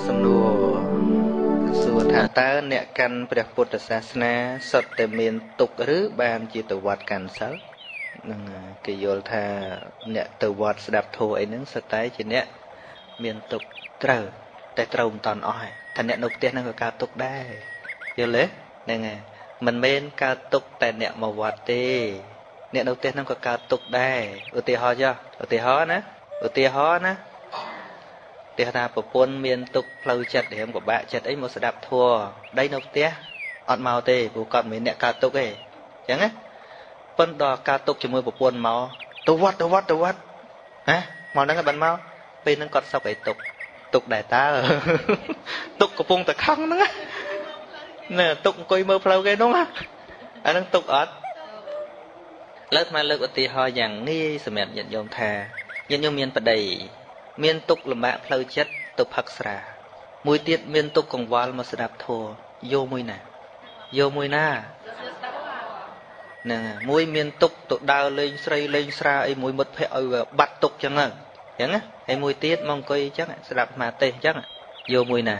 សំណួរសួរថាតើអ្នកកាន់ព្រះពុទ្ធសាសនាសុទ្ធតែមានទុក្ខឬបានជាទៅវត្តកាន់សិលនឹងគេយល់ថាអ្នកទៅវត្តស្ដាប់ធម៌អីហ្នឹងសុទ្ធតែជាអ្នកមានទុក្ខត្រូវតែត្រូវមិនតាន់អស់ថាអ្នកនៅផ្ទះហ្នឹងក៏កើតទុក្ខដែរយល់ទេហ្នឹងហើយមិនមែនកើតទុក្ខតែអ្នកមកវត្តទេអ្នកនៅផ្ទះហ្នឹងក៏កើតទុក្ខដែរឧទាហរណ៍ចុះឧទាហរណ៍ណាទេថាប្រពន្ធមានទុក្ខផ្លូវចិត្តរៀងពិបាកចិត្តអីមកស្ដាប់ធម៌ដៃនៅផ្ទះអត់មកទេព្រោះគាត់មិនមានអ្នកកើតទុក្ខទេអញ្ចឹងណាប៉ុន្តែដល់កើតទុក្ខជាមួយប្រពន្ធមកទៅវត្តហ៎មកហ្នឹងបានមកពេលហ្នឹងគាត់សុខឯទុក្ខដែរតើទុក្ខកំពុងតែខឹងហ្នឹងណាទុក្ខអង្គុយមើលផ្លូវគេហ្នឹងអាហ្នឹងទុក្ខអត់លើកមកលើកឧទាហរណ៍យ៉ាងងាយសម្រាប់ញាតិញោមថាញាតិញោមមានប្តីមានទុក្ខលំបាកផ្លូវចិត្តទៅផឹកស្រាមួយទៀតមានទុក្ខកង្វល់មកស្ដាប់ធម៌យកមួយណាហ្នឹងមួយមានទុក្ខទៅដើរលេងស្រីលេងស្រាអីមួយមិត្តភ័ក្ដិឲ្យបាត់ទុក្ខចឹងណាហើយមួយទៀតមកអង្គុយចឹងស្ដាប់អាត្មាទេសចឹងយកមួយណា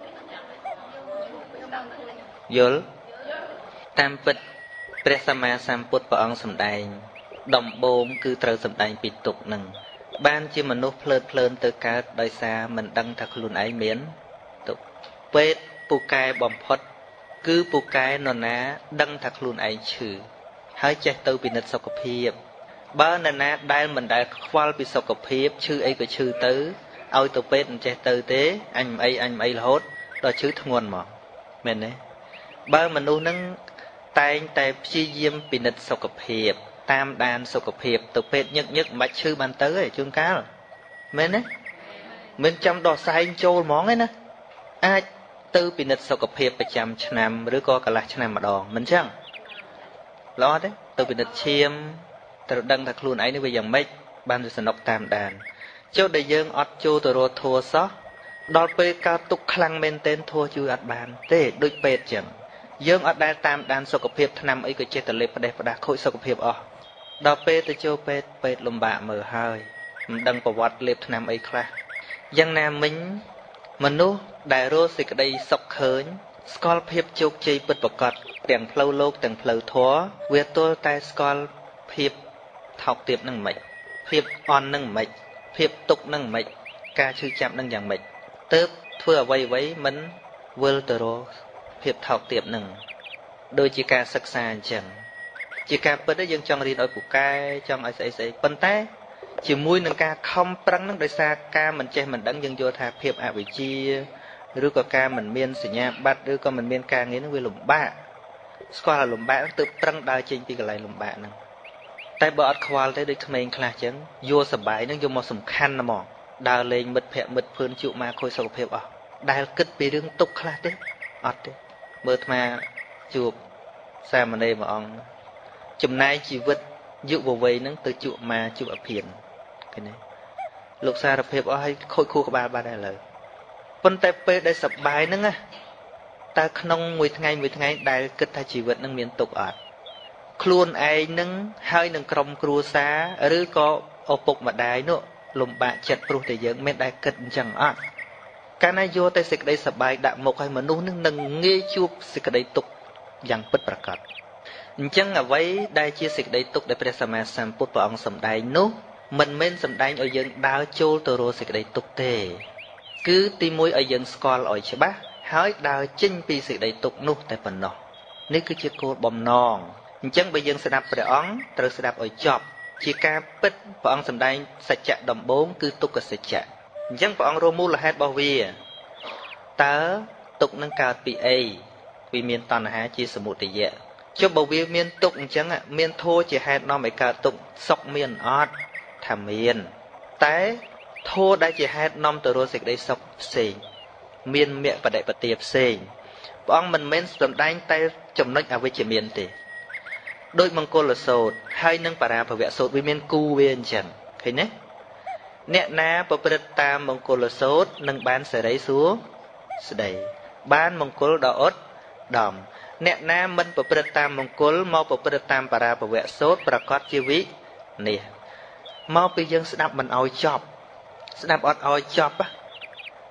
យល់តាមពិតព្រះសម្មាសម្ពុទ្ធព្រះអង្គសម្ដែងដំបូងគឺត្រូវសម្ដែងពីទុក្ខនឹងបានជាមនុស្សភ្លើនទៅកើតដោយសារមិនដឹងថាខ្លួនឯងមានទុក្ខពេទ្យពូកែបំផុតគឺពូកែនរណាដឹងថាខ្លួនឯងឈឺហើយចេះទៅពិនិត្យសុខភាពបើនរណាដែលមិនដែលខ្វល់ពីសុខភាពឈឺអីក៏ឈឺទៅឲ្យទៅពេទ្យមិនចេះទៅទេអញមិនអីរហូតដល់ឈឺធ្ងន់មកមែនទេបើមនុស្សនឹងតែងតែព្យាយាមពិនិត្យសុខភាពតាមដានសុខភាពទៅពេទ្យញឹកមិនបាច់ឈឺបានទៅទេជួនកាលមែនទេមិនចាំដល់សែងចូលហ្មងទេណាអាចទៅពិនិត្យសុខភាពប្រចាំឆ្នាំឬក៏កន្លះឆ្នាំម្ដងមិនចឹងល្អទេទៅពិនិត្យឈាមត្រូវដឹងថាខ្លួនឯងនេះវាយ៉ាងម៉េចបានទៅសនុកតាមដានចុះដែលយើងអត់ចូលទៅរកធัวសោះដល់ពេលកើតទុក្ខខ្លាំងមែនទែនធัวជួយអត់បានទេដូចពេទ្យចឹងយើងអត់ដែលតាមដានសុខភាពថ្នាំអីក៏ចេះតែលេបផ្ដេសផ្ដាស់ខូចសុខភាពអស់ដល់ពេលទៅចូលពេទ្យលំបាកមើលហើយមិនដឹងប្រវត្តិលេបថ្នាំអីខ្លះយ៉ាងណាមិញមនុស្សដែលរស់សេចក្តីសុខឃើញស្គាល់ភាពជោគជ័យពិតប្រាកដទាំងផ្លូវលោកទាំងផ្លូវធម៌វាទល់តែស្គាល់ភាពថោកទាបនឹងមិនភាពអន់នឹងមិនភាពទុក្ខនឹងមិនការឈឺចាប់នឹងយ៉ាងម៉េចទើបធ្វើអ្វីមិនវិលទៅរកភាពថោកទាបនឹងដូចជាការសិក្សាអញ្ចឹងជាការពិតយើងចង់រៀនឲ្យពូកែចង់ឲ្យស្អីប៉ុន្តែជាមួយនឹងការខំប្រឹងនឹងដោយសារការមិនចេះមិនដឹងយើងយល់ថាភាពអវិជ្ជាឬក៏ការមិនមានសញ្ញាបត្រឬក៏មិនមានការងារនឹងវាលំបាកស្គាល់លំបាកទើបប្រឹងដើរចេញពីកន្លែងលំបាកហ្នឹងតែបើអត់ខ្វល់ទេដូចក្មេងខ្លះអញ្ចឹងយកសបាយហ្នឹងយកមកសំខាន់ហ្មងដើរលេងមិត្តភ័ក្តិមិត្តភឿនជក់មកខូចសុខភាពអស់ដែលគិតពីរឿងទុក្ខខ្លះទេអត់ទេមើលអាត្មាជួបសាមណេរមួយអង្គចំណាយជីវិតយុវវ័យហ្នឹងទៅជក់មកជួបអភិនឃើញទេលោកសារភាពអស់ឲ្យខូចខួរក្បាលបាត់ហើយឥឡូវប៉ុន្តែពេលដែលសប្បាយហ្នឹងណាតើក្នុងមួយថ្ងៃដែលគិតថាជីវិតហ្នឹងមានទុក្ខអត់ខ្លួនឯងហ្នឹងហើយនឹងក្រុមគ្រួសារឬក៏ឪពុកម្ដាយនោះលំបាកចិត្តព្រោះតែយើងមិនដែលគិតអញ្ចឹងអត់កាលណាយកតែសេចក្តីសប្បាយដាក់មុខឲ្យមនុស្សនឹងងាយជួបសេចក្តីទុក្ខយ៉ាងពិតប្រាកដអញ្ចឹងអ្វីដែលជាសេចក្តីទុក្ខដែលព្រះសម្មាសម្ពុទ្ធព្រះអង្គសម្ដែងនោះមិនមែនសម្ដែងឲ្យយើងដើរចូលទៅរកសេចក្តីទុក្ខទេគឺទីមួយឲ្យយើងស្គាល់ឲ្យច្បាស់ហើយដើរចេញពីសេចក្តីទុក្ខនោះតែប៉ុណ្ណោះនេះគឺជាគោលបំណងអញ្ចឹងបើយើងស្ដាប់ព្រះអង្គត្រូវស្ដាប់ឲ្យចប់ជាការពិតព្រះអង្គសម្ដែងសច្ចៈដំបូងគឺទុក្ខសច្ចៈអញ្ចឹងព្រះអង្គរួមមូលហេតុរបស់វាតើទុក្ខនឹងកើតពីអីវាមានតណ្ហាជាសមុទយៈចុះបើវាមានទុក្ខអញ្ចឹងមានធម៌ជាហេតុនាំឲ្យកើតទុក្ខសុខមានអត់ថាមានតែធម៌ដែលជាហេតុនាំទៅរកសេចក្តីសុខផ្សេងមានមគ្គបដិបទាផ្សេងព្រះអង្គមិនមែនសម្ដែងតែចំណុចអវិជ្ជមានទេដោយមង្គលសូត្រហើយនឹងបរាភវសូត្រវាមានគូវាអញ្ចឹងឃើញទេអ្នកណាប្រព្រឹត្តតាមមង្គលសូត្រនឹងបានសេរីសួស្តីបានមង្គលដ៏ឧត្តមអ្នកណាមិនប្រព្រឹត្តតាមមង្គលមកប្រព្រឹត្តតាមបរាភវសូត្រប្រកាសជាវិនិច្ឆ័យមកពីយើងស្ដាប់មិនឲ្យចប់ស្ដាប់អត់ឲ្យចប់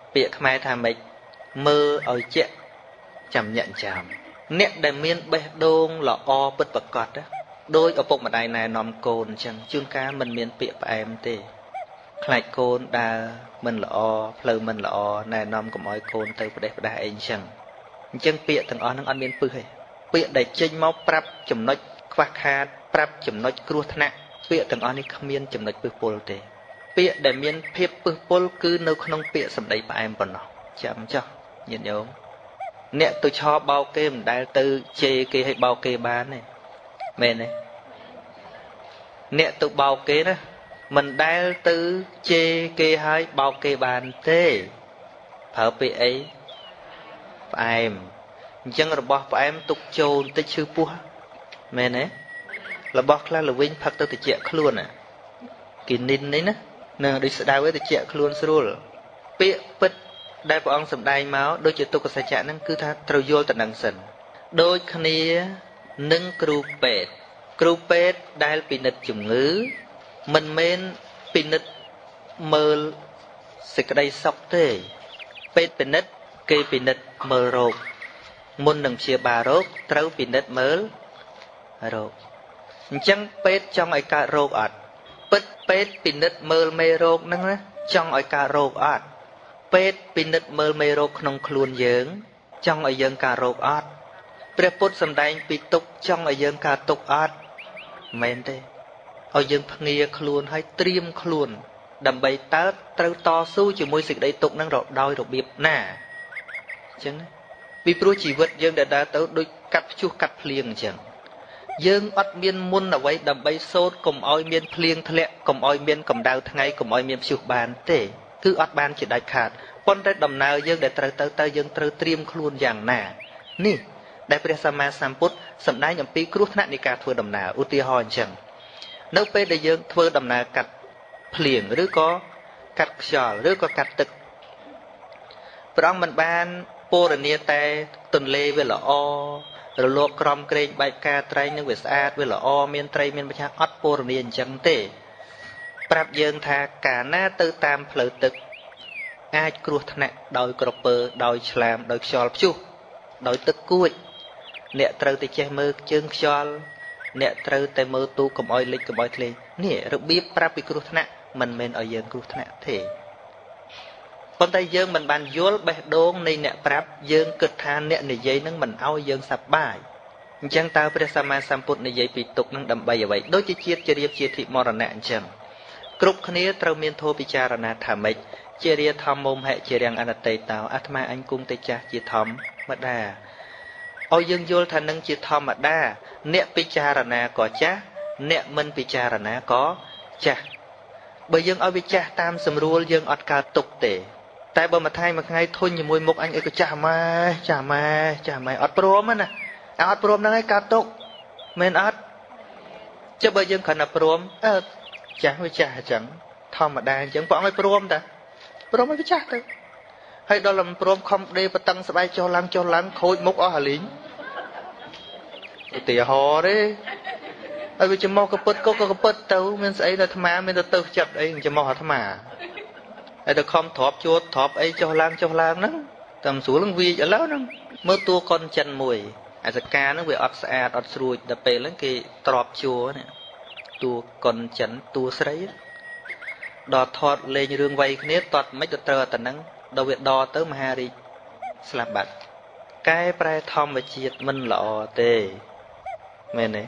ពាក្យខ្មែរថាម៉េចមើលឲ្យជាក់ចាំញាក់ចាំអ្នកដែលមានបេះដូងល្អពិតប្រាកដដោយឪពុកម្ដាយណែនាំកូនអញ្ចឹងជួនកាលមិនមានពាក្យផ្អែមទេខ្លាចកូនដើរមិនល្អផ្លូវមិនល្អណែនាំកុំឲ្យកូនទៅផ្ដេសផ្ដាសអីអញ្ចឹងពាក្យទាំងអស់ហ្នឹងអត់មានពឹសទេពាក្យដែលចេញមកប្រាប់ចំណុចខ្វះខាតប្រាប់ចំណុចគ្រោះថ្នាក់ពាក្យទាំងអស់នេះគ្មានចំណុចពឹសពុលទេពាក្យដែលមានភាពពឹសពុលគឺនៅក្នុងពាក្យសម្ដីផ្អែមប៉ុណ្ណោះចាំចុះញាតិញោមអ្នកទៅឆោបោកគេមិនដែលទៅជេរគេឲ្យបោកគេបានទេមែនទេអ្នកទៅបោកគេណាមិនដែលទៅជេរគេឲ្យបោកគេបានទេប្រើពាក្យអីផ្អែមអញ្ចឹងរបស់ផ្អែមទុកចូលបន្តិចឈឺពោះមែនទេរបស់ខ្លះល្វិញផឹកទៅតិចខ្លួនគីនីននេះណានឹងដូចស្ដៅទៅតិចខ្លួនស្រួលពាក្យពិតដែលព្រះអង្គសម្ដែងមកដូចជាទុក្ខសច្ចៈហ្នឹងគឺថាត្រូវយល់ទៅនឹងសិនដូចគ្នានឹងគ្រូពេទ្យដែលពិនិត្យជំងឺមិនមែនពិនិត្យមើលសេចក្តីសុខទេពេទ្យពិនិត្យគេពិនិត្យមើលរោគមុននឹងព្យាបាលរោគត្រូវពិនិត្យមើលរោគអញ្ចឹងពេទ្យចង់ឲ្យកើតរោគអត់ពិតពេទ្យពិនិត្យមើលមេរោគហ្នឹងណាចង់ឲ្យកើតរោគអត់ពេទ្យពិនិត្យមើលមេរោគក្នុងខ្លួនយើងចង់ឲ្យយើងកើតរោគអត់ព្រះពុទ្ធសម្ដែងពីទុក្ខចង់ឲ្យយើងកើតទុក្ខអត់មែនទេឲ្យយើងភ្ងាខ្លួនឲ្យត្រៀមខ្លួនដើម្បីតើត្រូវតស៊ូជាមួយសេចក្តីទុក្ខហ្នឹងដោយរបៀបណាអញ្ចឹងពីព្រោះជីវិតយើងដែលដើរទៅដូចកាត់ព្យុះកាត់ភ្លៀងអញ្ចឹងយើងអត់មានមុនអ្វីដើម្បីសូត្រកុំឲ្យមានភ្លៀងធ្លាក់កុំឲ្យមានកម្ដៅថ្ងៃកុំឲ្យមានព្យុះបានទេគឺអត់បានជាដាច់ខាតប៉ុន្តែដំណើរយើងដែលត្រូវទៅយើងត្រូវត្រៀមខ្លួនយ៉ាងណានេះដែលព្រះសម្មាសម្ពុទ្ធសម្ដែងអំពីគ្រោះថ្នាក់នៃការធ្វើដំណើរឧទាហរណ៍អញ្ចឹងនៅពេលដែលយើងធ្វើដំណើរកាត់ភ្លៀងឬក៏កាត់ខ្យល់ឬក៏កាត់ទឹកព្រះអង្គមិនបានពរនាតែទន្លេវាល្អរលកក្រំក្រែងបែបការត្រីនឹងវាស្អាតវាល្អមានត្រីមានបច្ចាអត់ពរនាអញ្ចឹងទេប្រាប់យើងថាកាលណាទៅតាមផ្លូវទឹកអាចគ្រោះថ្នាក់ដោយក្រពើដោយឆ្លាមដោយខ្យល់ព្យុះដោយទឹកគួចអ្នកត្រូវតែចេះមើលជើងខ្យល់អ្នកត្រូវតែមើលទូកុំឲ្យលិចកុំឲ្យធ្លេងនេះរបៀបប្រាប់ពីគ្រោះថ្នាក់មិនមែនឲ្យយើងគ្រោះថ្នាក់ទេប៉ុន្តែយើងមិនបានយល់បេះដូងនៃអ្នកប្រាប់យើងគិតថាអ្នកនិយាយនឹងមិនឲ្យយើងសប្បាយអញ្ចឹងតើព្រះសម្មាសម្ពុទ្ធនិយាយពីទុក្ខនឹងដើម្បីអ្វីដូចជាជាតិជារៀបជាធិមរណៈអញ្ចឹងគ្រប់គ្នាត្រូវមានធម៌ពិចារណាថាម៉េចជារាធម្មមហិជារាំងអនតិតោអាត្មាអញគង់តែចាស់ជាធម្មតាឲ្យយើងយល់ថានឹងជាធម្មតាអ្នកពិចារណាក៏ចាស់អ្នកមិនពិចារណាក៏ចាស់បើយើងឲ្យវាចាស់តាមស្រួលយើងអត់កើតទុក្ខទេតែបើមួយថ្ងៃធុញជាមួយមុខអញអីក៏ចាស់ម៉ែអត់ព្រមណាអត់ព្រមហ្នឹងឯងកើតទុក្ខមែនអត់ចុះបើយើងគ្រាន់តែព្រមចាស់វាចាស់អញ្ចឹងធម្មតាអញ្ចឹងព្រះអង្គឲ្យព្រមតាព្រមឲ្យវាចាស់ទៅហើយដល់មិនព្រមខំដេបតឹងស្បែកចុះឡើងខូចមុខអស់ហលីងឧទាហរណ៍ទេហើយវាចំោះកពិតក៏កពិតទៅមានស្អីទៅអាត្មាមានទៅចិត្តអីចំោះអាត្មាហើយទៅខំទ្របជួតទ្របអីចុះឡើងហ្នឹងតាមស្រួលនឹងវាឥឡូវហ្នឹងមើលតួកុនចិនមួយអាសកាហ្នឹងវាអត់ស្អាតអត់ស្រួចដល់ពេលហ្នឹងគេទ្របជួនេះតួកុនចិនតួស្រីដល់ថតលេងរឿងវ័យគ្នាតត់មិនទៅត្រូវតែហ្នឹងដល់វាដទៅមហារាជស្លាប់បាត់កែប្រែធម្មជាតិមិនល្អទេមែនទេ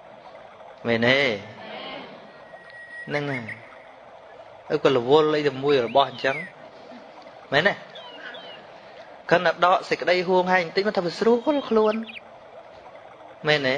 ហ្នឹងណាក៏រវល់អីតែមួយរបស់អញ្ចឹងមែនទេគណៈដកសេចក្តីហួងហែងបន្តិចមកថាវាស្រួលខ្លួនមែនទេ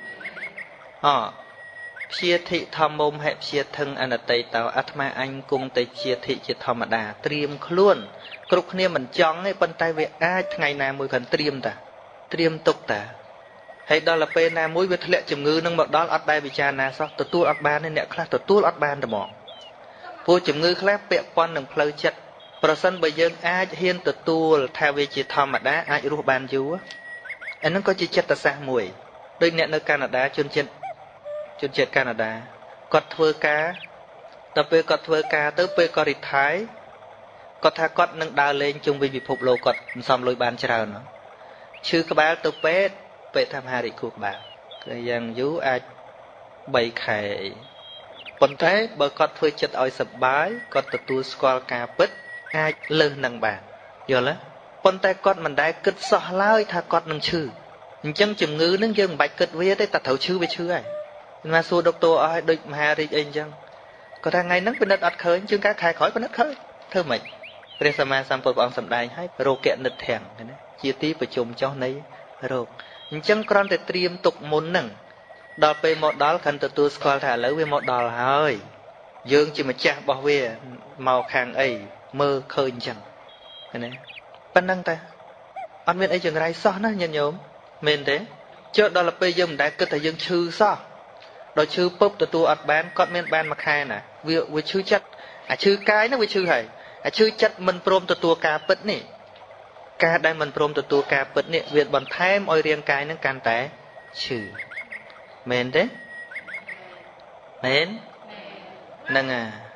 ព្យាធិធម្មមហិព្យាធឹងអនតិតោអាត្មាអញគង់តែព្យាធិជាធម្មតាត្រៀមខ្លួនគ្រប់គ្នាមិនចង់ទេប៉ុន្តែវាអាចថ្ងៃណាមួយគាត់ត្រៀមទុកតាហើយដល់ទៅពេលណាមួយវាធ្លាក់ជំងឺនឹងមកដល់អត់ដែលពិចារណាសោះទទួលអត់បានទេអ្នកខ្លះទទួលអត់បានតែមកព្រោះជំងឺខ្លះពាក់ព័ន្ធនឹងផ្លូវចិត្តប្រសិនបើយើងអាចហ៊ានទទួលថាវាជាធម្មតាអាចរស់បានយូរអានឹងក៏ជាចិត្តសាស្ត្រមួយដូចអ្នកនៅកាណាដាជនជាតិកាណាដាគាត់ធ្វើការដល់ពេលគាត់ធ្វើការទៅពេលគាត់រីថៃ có tha cót nâng đào lên chung với bị phục lô cót xong lôi bàn chào nó chứ các bạn tôi pet tham hai để cuộc bảo cái dạng dú ai bày khải còn thế bờ cót phơi chật oi sập bái cót tự tu squal cà pít ai lơ nâng bàn giờ lá còn thế cót mình đã kết sọ lái tha cót nâng chư chân chừng ngư nâng dương bạch kết với đấy ta thấu chư với chư ai mà xua độc tổ ai đôi mà đi anh chăng có thằng ngày nắng bên đất ắt khơi chương cá khai khỏi bên đất khơi thơ mình Presama sampul bang sầm đaiให้โรแกะนึกแทงนะជាទីប្រជុំចុះនៃរោគអញ្ចឹងគ្រាន់តែត្រៀមទុកមុនហ្នឹងដល់ពេលមកដល់ខាន់ទទួលស្គាល់ថាឥឡូវវាមកដល់ហើយយើងជាម្ចាស់របស់វាមកខាងអីមើលឃើញអញ្ចឹងណាប៉ុណ្ណឹងតាអត់មានអីចង្រៃសោះណាញាតិញោមមែនទេចុះដល់ពេលយើងមិនដែលគិតថាយើងឈឺសោះដល់ឈឺពុបទទួលអត់បានគាត់មានបានមួយខែណាវាឈឺចិត្តអាឈឺកាយហ្នឹងវាឈឺហើយអាឈឺចិត្តមិនព្រមទទួលការពិតនេះការដែលមិនព្រមទទួលការពិតនេះវាបន្ថែមឲ្យរាងកាយនឹងកាន់តែឈឺមែនទេមែនហ្នឹង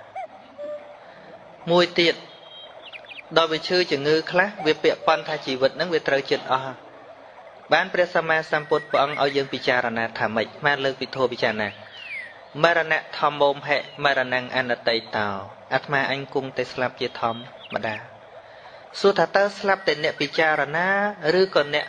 មួយទៀតដល់វាឈឺជំងឺខ្លះវាពាក់ព័ន្ធថាជីវិតហ្នឹងវាត្រូវចិត្តអស់បានព្រះសម្មាសម្ពុទ្ធព្រះអង្គឲ្យយើងពិចារណាថាម៉េចបានលើកពិធពិចារណាមរណៈធម្មោមហិមរណង្អនតិតោអាត្មាអញគង់តែស្លាប់ជាធម្មតាសួរថាតើស្លាប់តែអ្នកពិចារណាឬក៏អ្នក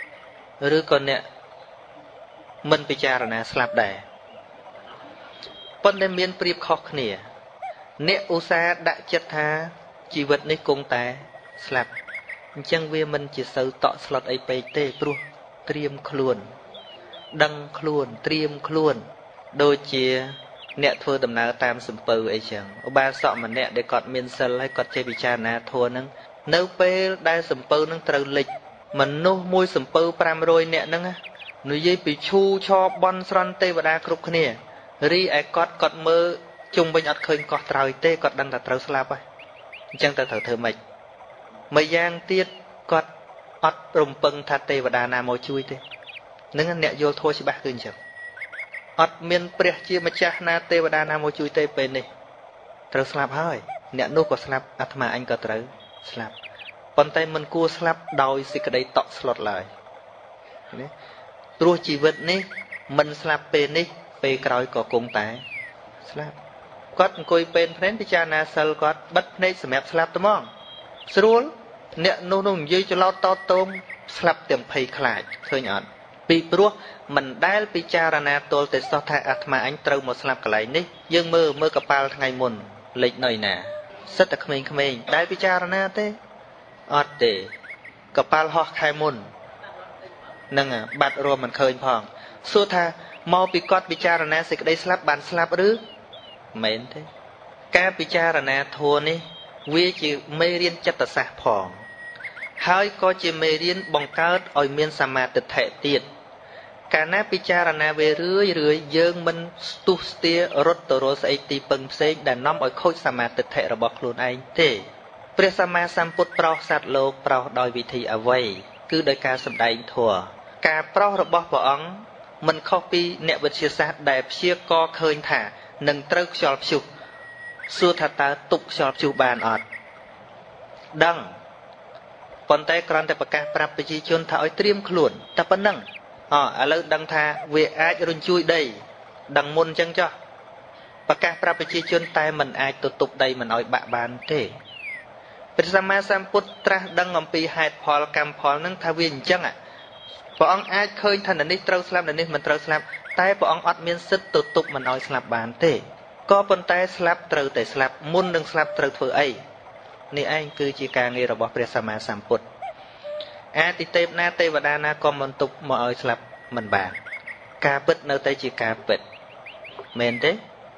មិនពិចារណាស្លាប់ដែរប៉ុន្តែមានប្រៀបខុសគ្នាអ្នកឧស្សាហ៍ដាក់ចិត្តថាជីវិតនេះគង់តែស្លាប់អញ្ចឹងវាមិនជាសូវតក់ស្លុតអីពេកទេព្រោះត្រៀមខ្លួនដឹងខ្លួនត្រៀមខ្លួនដូចជាអ្នកធ្វើដំណើរតាមសំពៅអីចឹងឧបាសកម្នាក់ដែលគាត់មានសិលហើយគាត់ចេះពិចារណាធម៌ហ្នឹងនៅពេលដែលសំពៅហ្នឹងត្រូវលិចមនុស្សមួយសំពៅ500នាក់ហ្នឹងនិយាយពីឈូឆបន់ស្រន់ទេវតាគ្រប់គ្នារីឯគាត់មើលជុំវិញអត់ឃើញកោះត្រើយទេគាត់ដឹងថាត្រូវស្លាប់ហើយអញ្ចឹងតើត្រូវធ្វើម៉េចម្យ៉ាងទៀតគាត់អត់រំពឹងថាទេវតាណាមកជួយទេនឹងអ្នកយល់ធម៌ច្បាស់គឺអញ្ចឹងអត់មានព្រះជាម្ចាស់ណាទេវតាណាមកជួយទេពេលនេះត្រូវស្លាប់ហើយអ្នកនោះក៏ស្លាប់អាត្មាអញក៏ត្រូវស្លាប់ប៉ុន្តែមិនគួរស្លាប់ដោយសេចក្តីតក់ស្លុតឡើយណាព្រោះជីវិតនេះមិនស្លាប់ពេលនេះពេលក្រោយក៏គង់តែស្លាប់គាត់អង្គុយពេនភ្នែនពិចារណាសិលគាត់បិទភ្នែកសម្រាប់ស្លាប់ត្មងស្រួលអ្នកនោះនិយាយច្រឡោតតតងស្លាប់ទាំងភ័យខ្លាចឃើញអត់ពីព្រោះមិនដែលពិចារណាទល់តែសោះថាអាត្មាអញត្រូវមកស្លាប់កន្លែងនេះយើងមើលកប៉ាល់ថ្ងៃមុនលេចនៅណាសិតតែក្មេងៗដែលពិចារណាទេអត់ទេកប៉ាល់ហោះខែមុននឹងបាត់រួមមិនឃើញផងសួរថាមកពីគាត់ពិចារណាសេចក្តីស្លាប់បានស្លាប់ឬមែនទេការពិចារណាធម៌នេះវាជាមេរៀនចិត្តសាស្ត្រផងហើយក៏ជាមេរៀនបង្កើតឲ្យមានសមាធិទៀតកាលណាពិចារណាវារឿយយើងមិនស្ទុះស្ទារត់ទៅរកស្អីទីពឹងផ្សេងដែលនាំឲ្យខូចសមាធិរបស់ខ្លួនឯងទេព្រះសម្មាសម្ពុទ្ធប្រោសសត្វលោកប្រោសដោយវិធីអ្វីគឺដោយការសម្ដែងធម៌ការប្រោសរបស់ព្រះអង្គមិនខុសពីអ្នកវិទ្យាសាស្ត្រដែលព្យាករណ៍ឃើញថានឹងត្រូវខ្យល់ព្យុះសួរថាតើទប់ខ្យល់ព្យុះបានអត់ដឹងប៉ុន្តែគ្រាន់តែប្រកាសប្រាប់ប្រជាជនថាឲ្យត្រៀមខ្លួនតែប៉ុណ្ណឹងឥឡូវដឹងថាវាអាចរញ្ជួយដីដឹងមុនអញ្ចឹងចុះប្រកាសប្រាប់ប្រជាជនតែមិនអាចទៅទប់ដីមិនឲ្យបាក់បានទេព្រះសម្មាសម្ពុទ្ធត្រាស់ដឹងអំពីហេតុផលកម្មផលនឹងថាវាអញ្ចឹងព្រះអង្គអាចឃើញថានេះត្រូវស្លាប់នេះមិនត្រូវស្លាប់តែព្រះអង្គអត់មានសិទ្ធិទៅទប់មិនឲ្យស្លាប់បានទេក៏ប៉ុន្តែស្លាប់ត្រូវតែស្លាប់មុននឹងស្លាប់ត្រូវធ្វើអីនេះឯងគឺជាការងាររបស់ព្រះសម្មាសម្ពុទ្ធអាទិទេពណាទេវតាណាក៏មិនទប់មកឲ្យស្លាប់មិនបានការពិតនៅតែជាការពិតមែនទេ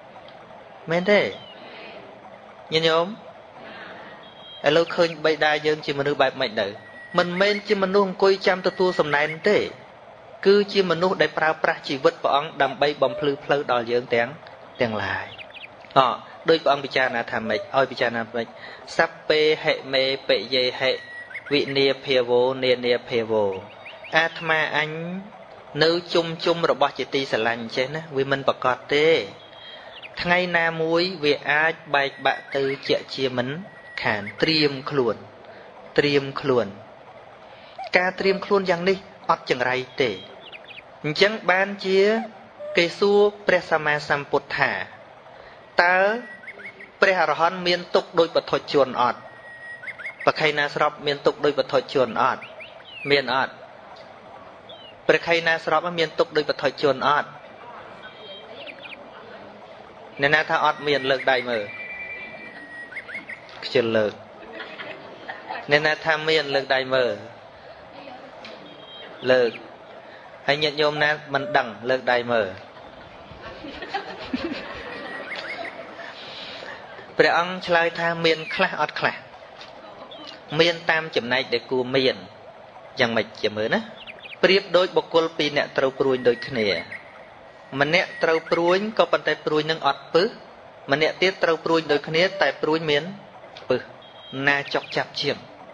ញាតិញោមឥឡូវឃើញបិតាយើងជាមនុស្សបែបម៉េចទៅមិនមែនជាមនុស្សអង្គុយចាំទទួលសំណែនទេគឺជាមនុស្សដែលប្រើប្រាស់ជីវិតព្រះអង្គដើម្បីបំភ្លឺផ្លូវដល់យើងទាំងឡាយដោយព្រះអង្គពិចារណាថាម៉េចឲ្យពិចារណាម៉េចសព្ពេហិមេបយេហិវិនាភាវោនានាភាវោអាត្មាអញនៅជុំរបស់ជាទីស្រឡាញ់ចេះណាវាមិនប្រកបទេថ្ងៃណាមួយវាអាចបែកបាក់ទៅជាមិនខានត្រៀមខ្លួនត្រៀមខ្លួនការត្រៀមខ្លួនយ៉ាងនេះអត់ចង្រៃទេអញ្ចឹងបានជាគេសួរព្រះសម្មាសម្ពុទ្ធថាតើព្រះអរហន្តមានទុក្ខដោយបុថុជនអត់បក្ខីណាស្របមានទុក្ខដោយបុថុជនអត់មានអត់ព្រះខៃណាស្របមានទុក្ខដោយបុថុជនអត់អ្នកណាថាអត់មានលើកដៃមើលខ្ជិលលើកអ្នកណាថាមានលើកដៃមើលលើកហើយញាតិញោមណាមិនដឹងលើកដៃមើលព្រះអង្គឆ្លើយថាមានខ្លះអត់ខ្លះមានតាមចំណែកដែលគួរមានយ៉ាងម៉េចជាមើលណាប្រៀបដូចបុគ្គលពីរអ្នកត្រូវព្រួយដូចគ្នាម្នាក់ត្រូវព្រួយក៏ប៉ុន្តែព្រួយនឹងអត់ពឹសម្នាក់ទៀតត្រូវព្រួយដូចគ្នាតែព្រួយមានពឹសណាចុកចាប់ជាង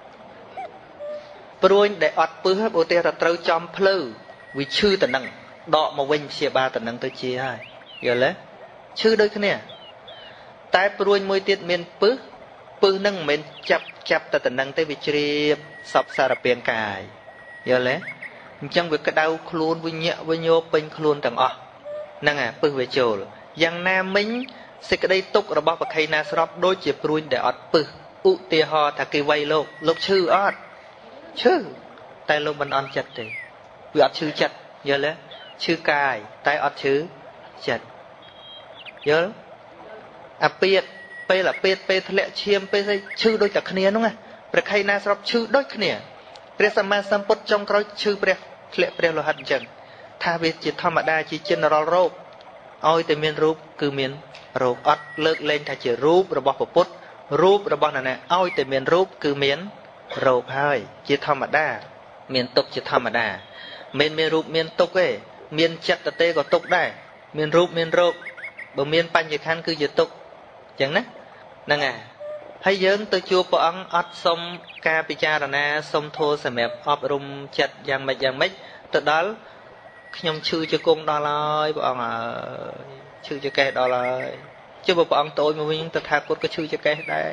ព្រួយដែលអត់ពឹសឧទាហរណ៍ត្រូវចំភ្លៅវាឈឺតំណឹងដកមកវិញព្យាបាលតំណឹងទៅជាហើយយល់ទេឈឺដូចគ្នាតែព្រួយមួយទៀតមានពឹសពឹសនឹងមិនមែនចាប់តែតំណឹងទេវាជ្រាបសពសារពាង្គកាយយល់ទេអញ្ចឹងវាក្តៅខ្លួនវាញាក់វាញោពេញខ្លួនទាំងអស់ហ្នឹងពឹសវាចូលយ៉ាងណាមិញសេចក្តីទុក្ខរបស់បក្ខីណាស្របដូចជាព្រួយដែលអត់ពឹសឧទាហរណ៍ថាគេវាយលោកឈឺអត់ឈឺតែលោកមិនអន់ចិត្តទេវាអត់ឈឺចិត្តយល់ទេឈឺកាយតែអត់ឈឺចិត្តយល់អាពាតពេលអាពាតពេលធ្លាក់ឈាមពេលស្អីឈឺដូចតែគ្នាហ្នឹងណាព្រះខៃណាស្របឈឺដូចគ្នាព្រះសម្មាសម្ពុទ្ធចុងក្រោយឈឺព្រះធ្លាក់ព្រះលោហិតអញ្ចឹងថាវាជាធម្មតាជា general រោគឲ្យតែមានរូបគឺមានរោគអត់លើកលែងថាជារូបរបស់ពុទ្ធរូបរបស់ណាឲ្យតែមានរូបគឺមានរោគហើយជាធម្មតាមានទុក្ខជាធម្មតាមិនមានរូបមានទុក្ខទេមានចិត្តទេក៏ទុក្ខដែរមានរូបមានរោគបើមានបញ្ញខណ្ឌគឺជាទុក្ខអញ្ចឹងណាហ្នឹងហើយហើយយើងទៅជួបព្រះអង្គអត់សុំការពិចារណាសុំធម៌សម្រាប់អប់រំចិត្តយ៉ាងម៉េចទៅដល់ខ្ញុំឈឺជាគង់ដល់ហើយព្រះអង្គអើយឈឺជាកេះដល់ហើយជិះបើព្រះអង្គតូចមកវិញតថាគតក៏ឈឺជាកេះដែរ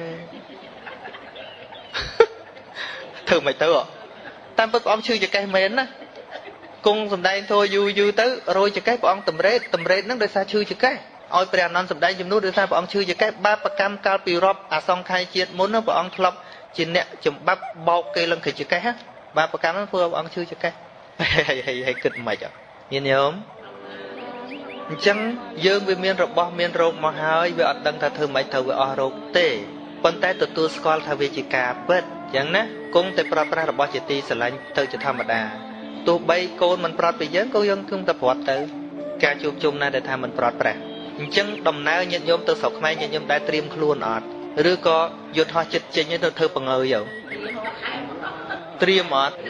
ធ្វើមិនទៅតាមពិតព្រះអង្គឈឺជាកេះមែនណាគង់សំដែងធម៌យូរទៅរយជាកេះព្រះអង្គតម្រេតហ្នឹងដោយសារឈឺជាកេះឲ្យព្រះអនន្តសម្ដែងជំនួសដោយសារព្រះអង្គឈឺជាកេះបាបកម្មកាលពីរាប់អសង្ខ័យជាតិមុនព្រះអង្គធ្លាប់ជាអ្នកចម្បាប់បោកគេឡើងជាកេះបាបកម្មហ្នឹងធ្វើឲ្យព្រះអង្គឈឺជាកេះហើយគិតមិនខ្មិចញាតិញោមអញ្ចឹងយើងវាមានរបស់មានរោគមកហើយវាអត់ដឹងថាធ្វើម៉េចត្រូវវាអស់រោគទេប៉ុន្តែទទួលស្គាល់ថាវាជាការពិតអញ្ចឹងណាគង់តែប្រើប្រាស់របស់ជាទីស្រឡាញ់ទៅជាធម្មតាទោះបីកូនមិនប្រត់ពីយើងក៏យើងគង់តែប្រត់ទៅការជួបជុំណាដែលថាមិនប្រត់ប្រាស់អញ្ចឹងដំណើរញាតិញោមទៅស្រុកខ្មែរញាតិញោមដែលត្រៀមខ្លួនអត់ឬក៏យកហោះចិត្តចេញទៅធ្វើបង្ើយត្រៀមអត់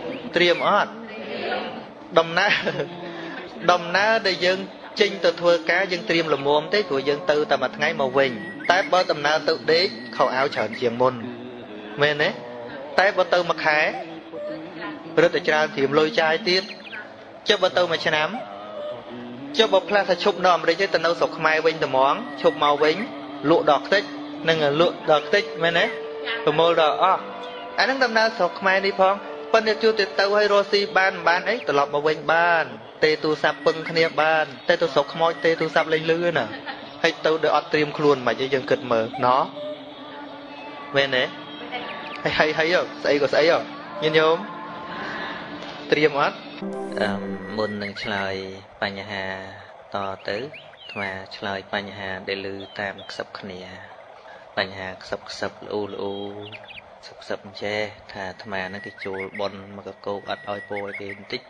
ដំណើរដែលយើងចេញទៅធ្វើការយើងត្រៀមលំមទេព្រោះយើងទៅតែមួយថ្ងៃមកវិញតែបើដំណើរទៅដេកខោអាវច្រើនជាងមុនមែនទេតែបើទៅមួយខែរត់តែច្រើនត្រៀមលុយចាយទៀតចុះបើទៅមួយឆ្នាំចុះបើផ្លាស់ថាឈប់នៅអាមេរិកទៅនៅស្រុកខ្មែរវិញត្មងឈប់មកវិញលក់ដល់ខ្ទេចនឹងលក់ដល់ខ្ទេចមែនទេប្រមូលដល់អស់អាហ្នឹងដំណើរស្រុកខ្មែរនេះផងប៉ុន្តែជួបទៅឲ្យរស់ស៊ីបានអីត្រឡប់មកវិញបានទេទូរស័ព្ទពឹងគ្នាបានតែទៅស្រុកខ្មោចទេទូរស័ព្ទលេងលឺណាហើយទៅដោយអត់ត្រៀមខ្លួនមិនអីយើងគិតមើលណោះមែនទេហើយស្អីក៏ស្អីញាតិញោមត្រៀមអត់មុននឹងឆ្លើយបញ្ហាតទៅអាត្មាឆ្លើយបញ្ហាដែលឮតាមខ្សឹបគ្នាបញ្ហាខ្សឹបល្អូខ្សឹបអញ្ចេះថាអាត្មាហ្នឹងគេចូលប៉ុនមកកោកអត់ឲ្យពោលគេបន្តិច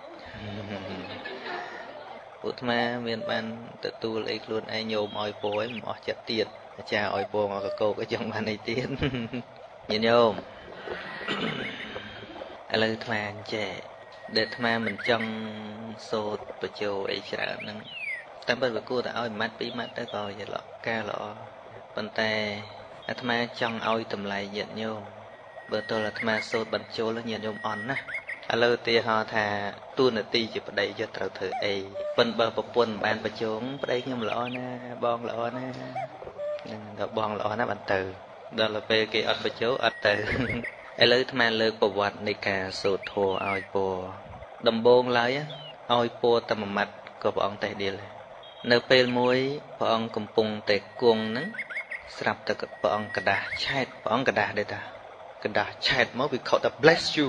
ពួកអាត្មាមានបានទទួលអីខ្លួនឯងញោមឲ្យពោលឯងមិនអស់ចិត្តទៀតអាចារ្យឲ្យពោលមកកោកអីចឹងបានអីទៀតញាតិញោមឥឡូវអាត្មាអញ្ចេះដែលអាត្មាមិនចង់សូត្របញ្ចូលអីច្រើនហ្នឹងតែបើវាគួរតែឲ្យម៉ាត់ពីរម៉ាត់ទៅក៏ជាការល្អប៉ុន្តែអាត្មាចង់ឲ្យតម្លៃញាតិញោមបើតើអាត្មាសូត្របញ្ចូលញាតិញោមអន់ណាឥឡូវទីហោថាទូនាទីជាប្តីយកត្រូវធ្វើអីប៉ុន្តែបើប្រពន្ធបានបញ្ជងប្តីខ្ញុំល្អណាបងល្អណានឹងក៏បងល្អណាបានទៅ đó là về cái ớt bạch chấu ớt từ ai lấy tham ăn lược bảo vậtในការសូត្រធម៌ឲ្យពរដំបូងឡើយឲ្យពរតែមួយម៉ាត់ក៏ព្រះអង្គតេះដៀលនៅពេលមួយព្រះអង្គកំពុងតែគង់ហ្នឹងស្រាប់តែព្រះអង្គកដាស់ឆែតព្រះអង្គកដាស់ដែរតាកដាស់ឆែតមកវាខុសតែ bless you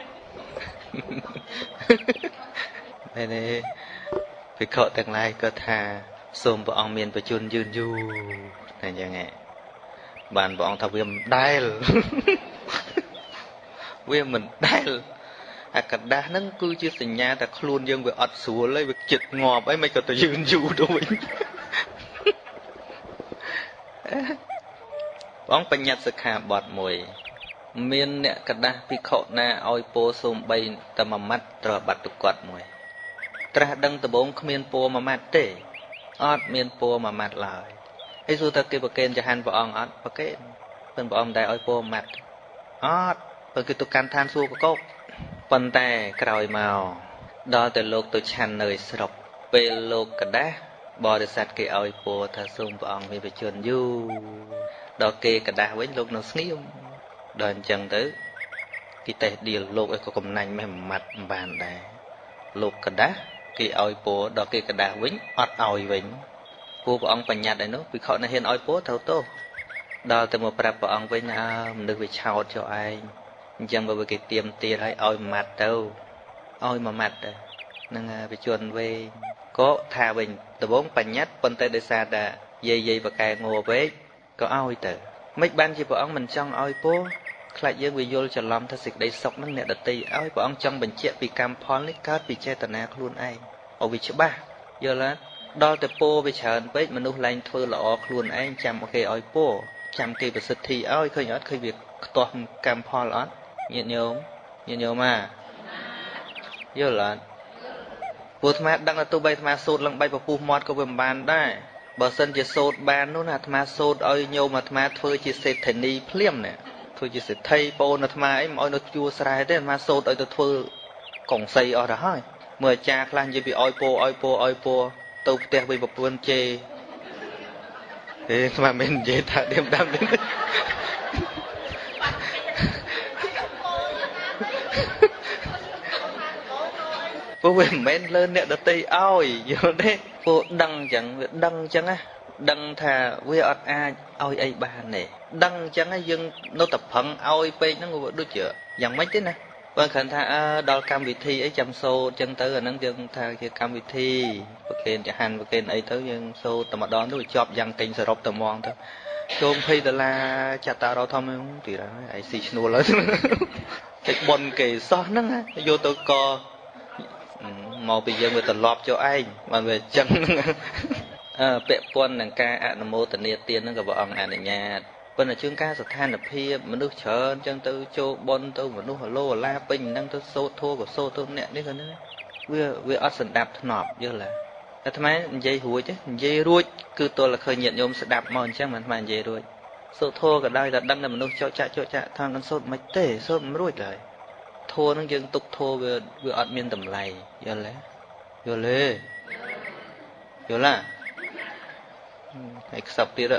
ហើយនេះវាខុសទាំងឡាយក៏ថាសូមព្រះអង្គមានបជនយឺនយូរតែអញ្ចឹងហ៎បានព្រះអង្គថាវាមិនដែលវាមិនដែលអាកដាស់ហ្នឹងគឺជាសញ្ញាថាខ្លួនយើងវាអត់ស្រួលហើយវាចិត្តងាប់អីមិនក៏ទៅយឺនយូរទៅវិញព្រះអង្គបញ្ញត្តិសិក្ខាបទមួយមានអ្នកកដាស់ភិក្ខុណាឲ្យពោសូមបីតែមួយម៉ាត់ត្រូវបាត់ទៅគាត់មួយត្រាស់ដឹងដំបងគ្មានពោមួយម៉ាត់ទេអត់មានពោមួយម៉ាត់ឡើយហើយសួរថាគេប្រកេនចហានព្រះអង្គអត់ប្រកេនព្រះអង្គតែឲ្យពោមួយម៉ាត់អត់ព្រោះគេទៅកាន់ឋានសួគ៌កកប៉ុន្តែក្រោយមកដល់តែលោកទៅឆាន់នៅឯស្រុកពេលលោកកដាស់បរិស័ទគេឲ្យពោថាសូមព្រះអង្គមានបជនយូរដល់គេកដាស់វិញលោកនៅស្ងៀមដល់អញ្ចឹងទៅគេតេះដៀលលោកឲ្យក៏កំណាញ់មិនម៉ាត់មិនបានដែរលោកកដាស់គេឲ្យពោដល់គេកដាស់វិញអត់ឲ្យវិញព្រោះព្រះអង្គបញ្ញត្តិឯនោះភិក្ខុណាហ៊ានឲ្យពោត្រូវទោសដល់ទៅមកប្រាប់ព្រះអង្គវិញមនុស្សវាឆោតចុះឯងអញ្ចឹងបើគេទៀមទាឲ្យមួយម៉ាត់ទៅឲ្យមួយម៉ាត់ទៅនឹងវិជនវែងក៏ថាវិញដំបងបញ្ញត្តិប៉ុន្តែដោយសារតែយាយបកែងោពេកក៏ឲ្យទៅមិនបានជាព្រះអង្គមិនចង់ឲ្យពោខ្លាចយើងវាយល់ច្រឡំថាសេចក្តីសុខនឹងអ្នកដតីឲ្យព្រះអង្គចង់បញ្ជាក់ពីកម្មផលនេះកើតពីចេតនាខ្លួនឯងឲ្យវាច្បាស់យល់ទេដល់តែពោវាច្រើនពេកមនុស្សឡើងធ្វើល្អខ្លួនឯងចាំគេឲ្យពោចាំគេប្រសិទ្ធិឲ្យឃើញអត់ឃើញវាខ្ទាស់កម្មផលអត់ញាតិញោមមកយល់អត់ព្រោះអាត្មាដឹងថាទោះបីអាត្មាសូត្រឡើងបីពពុះមាត់ក៏វាមិនបានដែរបើសិនជាសូត្របាននោះណាអាត្មាសូត្រឲ្យញោមអាត្មាធ្វើជាសេដ្ឋីនីភ្លាមណាធ្វើជាសេដ្ឋីបូនអាត្មាអីមិនឲ្យនៅជួស្រែទេអាត្មាសូត្រឲ្យទៅធ្វើកងសីអស់ទៅហើយមើលអាចារ្យខ្លះនិយាយពីឲ្យពោទៅផ្ទះវិញប្រពន្ធជេអាត្មាមិននិយាយថាដើមទេព្រោះវាមិនមែនលើអ្នកដតីឲ្យយល់ទេព្រោះដឹងអញ្ចឹងវាដឹងអញ្ចឹងណាដឹងថាវាអត់អាចឲ្យអីបានទេដឹងអញ្ចឹងយើងនៅតែប្រឹងឲ្យពេកហ្នឹងវាដូចជាយ៉ាងម៉េចទេណាបើគ្រាន់ថាដល់កម្មវិធីអីចាំសូត្រអញ្ចឹងទៅអាហ្នឹងយើងថាជាកម្មវិធីប្រកេនចហានប្រកេនអីទៅយើងសូត្រតែម្ដងទៅជាប់យ៉ាងកេងសរុបតែហ្មងទៅចូល$20ចាត់តារោធំទៀតហើយឯស៊ីឈ្នួលហើយតែប៉ុនគេសោះហ្នឹងយកទៅកមកពីយើងវាត្រឡប់ចូលឯងបានវាអញ្ចឹងពាក់ព័ន្ធនឹងការអនុមោទនាទានហ្នឹងក៏ព្រះអង្គអនុញ្ញាតប៉ុន្តែជាងការស្ថានភាពមនុស្សច្រើនអញ្ចឹងទៅចូលប៉ុនទៅមនុស្សហឡូអាឡាពេញហ្នឹងទៅសូត្រធัวក៏សូត្រទៅអ្នកនេះក៏នេះវាអត់ស្ដាប់ថ្នប់យល់ទេអាត្មានិយាយរួចនិយាយរួចគឺទល់តែឃើញញាតិញោមស្ដាប់មកអញ្ចឹងអាត្មានិយាយរួចសូត្រធัวក៏ដោយតែដឹងតែមនុស្សចោកចាក់ថាមិនសូត្រមិនទេសូត្រមិនរួចឡើយធัวហ្នឹងយើងទុកធัวវាអត់មានតម្លៃយល់ទេយល់ឡាហើយខ្សឹបទៀត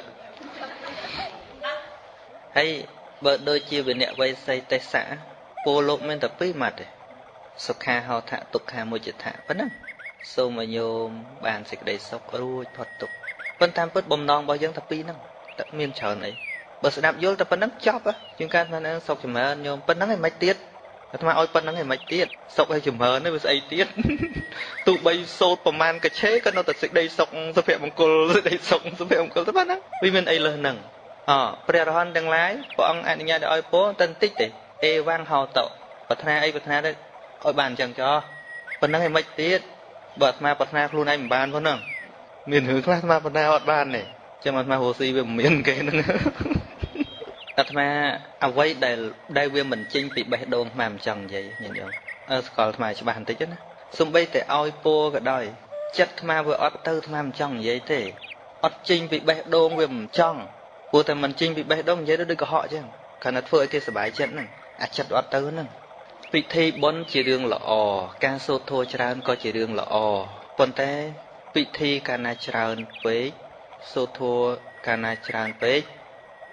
ហើយបើដូចជាវិន័យវៃសីទេសៈពោលោកមានតែ2ម៉ាត់ទេសុខាហោថៈទុក្ខាមុជថៈប៉ុណ្ណឹងសូមឲ្យញោមបានសេចក្តីសុខរួចផុតទុក្ខប៉ុន្តែតាមពិតបំណងរបស់យើងតែ2ហ្នឹងតែមានច្រើនអីបើស្ដាប់យល់តែប៉ុណ្ណឹងចប់ជាងការថាសុខចម្រើនញោមប៉ុណ្ណឹងឯងមិនទៀតអាត្មាឲ្យប៉ុណ្ណឹងឯងមិនទៀតសុខឲ្យចម្រើននេះវាស្អីទៀតទោះបីសូត្រប្រមាណកឆេក៏នៅតែសេចក្តីសុខសុភមង្គលសេចក្តីសុខសុភមង្គលទៅប៉ុណ្ណឹងវាមានអីលើសហ្នឹងព្រះរហន្តទាំងឡាយព្រះអង្គអនុញ្ញាតឲ្យពោតែបន្តិចទេអេវ៉ាំងហោតប្រាថ្នាអីប្រាថ្នាទៅឲ្យបានអញ្ចឹងចោះប៉ុណ្ណឹងឯងមិនទៀតបើអាត្មាប្រាថ្នាខ្លួនឯងមិនបានប៉ុណ្ណឹងមានរឿងខ្លះអាត្មាប្រាថ្នាអត់បានទេចឹងអាត្មារស់ស៊ីវាមិនមានគេហ្នឹងអាត្មាអ្វីដែលវាមិនចេញពីបេះដូងអាត្មាមិនចង់និយាយញាតិញោមស្គាល់អាត្មាច្បាស់បន្តិចណាសូម្បីតែឲ្យពោក៏ដោយចិត្តអាត្មាវាអត់ទៅអាត្មាមិនចង់និយាយទេអត់ចេញពីបេះដូងវាមិនចង់ព្រោះតែមិនចេញពីបេះដូងនិយាយដូចកុហកអញ្ចឹងគ្រាន់តែធ្វើឲ្យគេសប្បាយចិត្តហ្នឹងអាចិត្តអត់ទៅហ្នឹងពិធីបុណ្យជារឿងល្អការសូត្រធម៌ច្រើនក៏ជារឿងល្អប៉ុន្តែពិធីកាលណាច្រើនពេកសូត្រធម៌កាលណាច្រើនពេក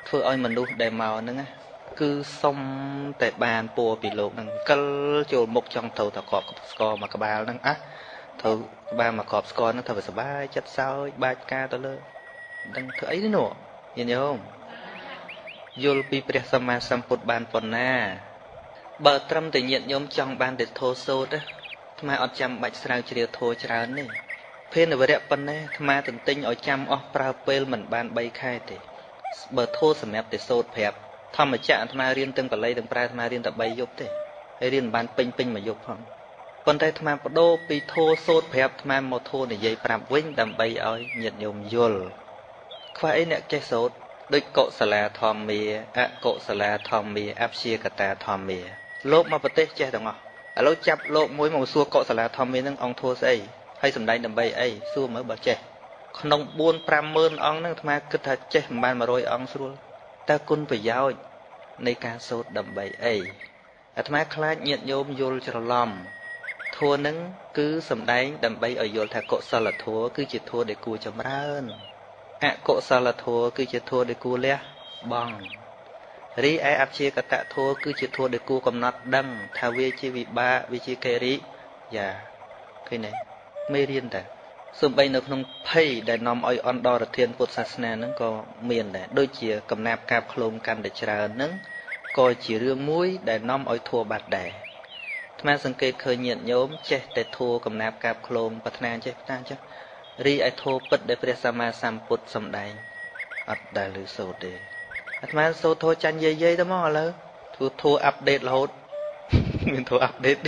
ធ្វើឲ្យមនុស្សដែលមកហ្នឹងគឺសុំតែបានពរពីលោកហ្នឹងកិលចូលមុខចង់ទៅតកប់ស្គរមកក្បាលហ្នឹងទៅក្បាលមកកប់ស្គរហ្នឹងទៅសុបាយចិត្តសោចបាច់ការទៅលើដឹងធ្វើអីទេនោះញាតិញោមយល់ពីព្រះសម្មាសម្ពុទ្ធបានប៉ុណ្ណាបើត្រឹមតែញាតិញោមចង់បានតែធោសូត្រអាត្មាអត់ចាំបាច់ស្រាវជ្រាវធោច្រើនទេភេនវរៈប៉ុណ្ណេះអាត្មាទន្ទិញឲ្យចាំអស់ប្រើពេលមិនបាន3ខែទេបើធោសម្រាប់តែសូត្រប្រាប់ធម្មចក្រអាត្មារៀនទាំងបល័យទាំងប្រែអាត្មារៀនតែ3យប់ទេហើយរៀនបានពេញមួយយប់ផងប៉ុន្តែអាត្មាបដូរពីធោសូត្រប្រាប់អាត្មាមកធោនិយាយប្រាប់វិញដើម្បីឲ្យញាតិញោមយល់ខ្វះអីអ្នកចេះសូត្រដូចកុសលាធម្មាអកុសលាធម្មាអព្យាកតាធម្មាលោកមកប្រទេសចេះទាំងអស់ឥឡូវចាប់លោកមួយមកសួរកុសលាធម្មានឹងអង្គធោស្អីហើយសំដែងដើម្បីអីសួរមើលបើចេះក្នុង 4-5 ម៉ឺនអង្គហ្នឹងអាត្មាគិតថាចេះមិនបាន100អង្គស្រួលតើគុណប្រយោជន៍នៃការសូត្រដើម្បីអីអាត្មាខ្លាចញាតិញោមយល់ច្រឡំធម៌ហ្នឹងគឺសំដែងដើម្បីឲ្យយល់ថាកុសលធម៌គឺជាធម៌ដែលគួរចម្រើនអកុសលធម៌គឺជាធម៌ដែលគួរលះបង់រីឯអព្យាកតធម៌គឺជាធម៌ដែលគួរកំណត់ដឹងថាវាជាវិបាកវាជាកិរិយាឃើញទេមេរៀនតែសូម្បីនៅក្នុងភ័យដែលនាំឲ្យអន្តរធានពុទ្ធសាសនាហ្នឹងក៏មានដែរដូចជាកំណាព្យកាបឃ្លោមកាន់តែច្រើនហ្នឹងក៏ជារឿងមួយដែលនាំឲ្យធัวបាត់ដែរអាត្មាសង្កេតឃើញញាតិញោមចេះតែធัวកំណាព្យកាបឃ្លោមប្រាថ្នាចេះប្រាថ្នាចេះរីឯធัวពិតដែលព្រះសម្មាសម្ពុទ្ធសម្ដែងអត់ដែលឮសូត្រទេអាត្មាសូត្រធัวចាញ់យាយទៅមកឥឡូវធัวអាប់ដេតរហូតមានធัวអាប់ដេត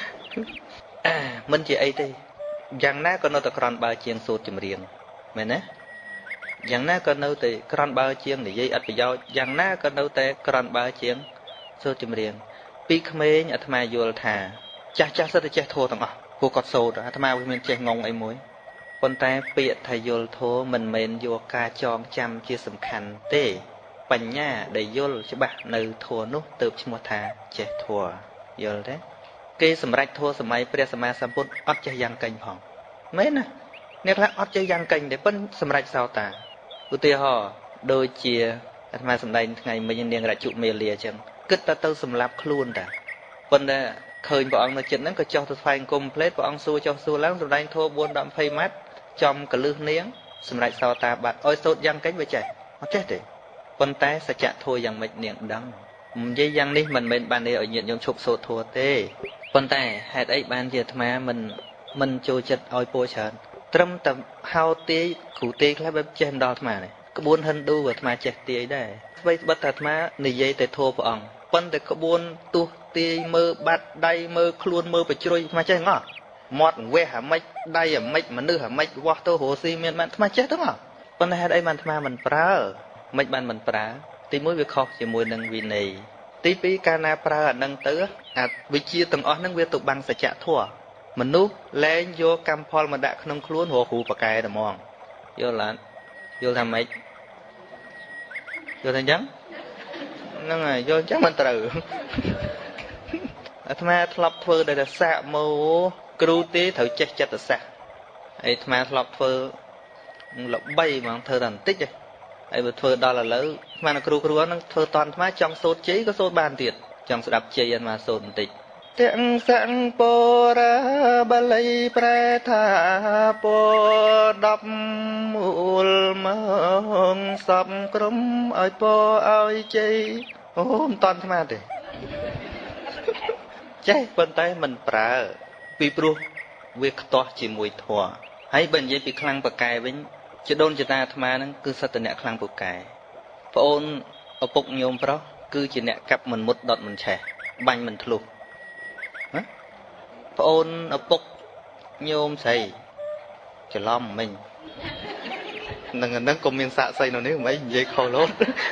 មិនជាអីទេយ៉ាងណាក៏នៅតែក្រាន់បើជាងសូត្រចម្រៀងមែនទេយ៉ាងណាក៏នៅតែក្រាន់បើជាងនិយាយអត្ថប្រយោជន៍យ៉ាងណាក៏នៅតែក្រាន់បើជាងសូត្រចម្រៀងពីក្មេងអាត្មាយល់ថាចាស់សិតតែចេះធម៌ទាំងអស់ពួកគាត់សូត្រអាត្មាវាមានចេះងងអីមួយប៉ុន្តែពាក្យថាយល់ធម៌មិនមែនយកការចងចាំជាសំខាន់ទេបញ្ញាដែលយល់ច្បាស់នៅធម៌នោះទើបឈ្មោះថាចេះធម៌យល់ទេគេសម្រេចធម៌សម័យព្រះសម្មាសម្ពុទ្ធអត់ចេះយ៉ាងកេញផងមែនណាអ្នកខ្លះអត់ចេះយ៉ាងកេញទេប៉ុន្តែសម្រេចសោតាឧទាហរណ៍ដូចជាអាត្មាសម្ដែងថ្ងៃមិញនាងរជុមេលាអញ្ចឹងគិតតែទៅសម្លាប់ខ្លួនតាប៉ុន្តែឃើញព្រះអង្គនៅចិត្តហ្នឹងក៏ចុះទៅថ្វាយអង្គមផ្លេតព្រះអង្គសួរចុះសួរឡើងសម្ដែងធម៌4-20ម៉ាត់ចំកលឹះនាងសម្រេចសោតាបាត់ឲ្យសូត្រយ៉ាងកេញវាចេះអត់ចេះទេប៉ុន្តែសច្ចធម៌យ៉ាងម៉េចនាងដឹងនិយាយយ៉ាងនេះមិនមែនបានឲ្យញាតិញោមឈប់សូត្រធម៌ទេប៉ុន្តែហេតុអីបានជាអាត្មាមិនចូលចិត្តឲ្យពោច្រើនត្រឹមតែហៅទាយគ្រូទាយខ្លះបែបចេះដល់អាត្មានេះក្បួនហិណ្ឌូអាត្មាចេះទាយដែរស្វ័យស្បិតតែអាត្មានិយាយតែធម៌ព្រះអង្គប៉ុន្តែក្បួនទោះទាយមើលបាត់ដៃមើលខ្លួនមើលបជ្រុយអាត្មាចេះងអស់មាត់វះអាម៉េចដៃអាម៉េចមនុស្សអាម៉េចវាស់ទៅរស់ស៊ីមានបានអាត្មាចេះទាំងអស់ប៉ុន្តែហេតុអីបានអាត្មាមិនប្រើមិនបានមិនប្រើទីមួយវាខុសជាមួយនឹងវិន័យទីពីរកាលណាប្រើអានឹងទៅអាវិជាទាំងអស់ហ្នឹងវាទៅបាំងសច្ចធម៌មនុស្សលែងយកកម្មផលមកដាក់ក្នុងខ្លួនរកគ្រូប៉ាកែតែហ្មងយល់ឡានយល់ថាម៉េចយល់ថាអញ្ចឹងហ្នឹងហើយយល់អញ្ចឹងមិនត្រូវអាត្មាធ្លាប់ធ្វើដោយតែសាកមកគ្រូទេត្រូវចេះចិត្តសាស្ត្រហើយអាត្មាធ្លាប់ធ្វើល្បីហ្មងធ្វើតែបន្តិចទេហើយបើធ្វើដល់ឥឡូវស្មានគ្រូហ្នឹងធ្វើតន់អាត្មាចង់សូត្រជ័យក៏សូត្របានទៀតចង់ស្ដាប់ជ័យអាត្មាសូត្របន្តិចទាំងសង្ពរាបាលីប្រែថាព10មូលមកសពក្រុមឲ្យពឲ្យជ័យអូមិនតន់អាត្មាទេចេះប៉ុន្តែមិនប្រើពីព្រោះវាខ្ទាស់ជាមួយធម៌ហើយបើនិយាយពីខ្លាំងប៉ាកែវិញជាដូនជាតាអាត្មាហ្នឹងគឺសត្វអ្នកខ្លាំងពូកែប្អូនឪពុកញោមប្រុសគឺជាអ្នកកាប់មិនមុតដុតមិនឆេះបាញ់មិនធ្លុះប្អូនឪពុកញោមស្រីច្រឡំមិញនឹងក៏មានសាក់សីនៅនេះមិននិយាយខុសលោត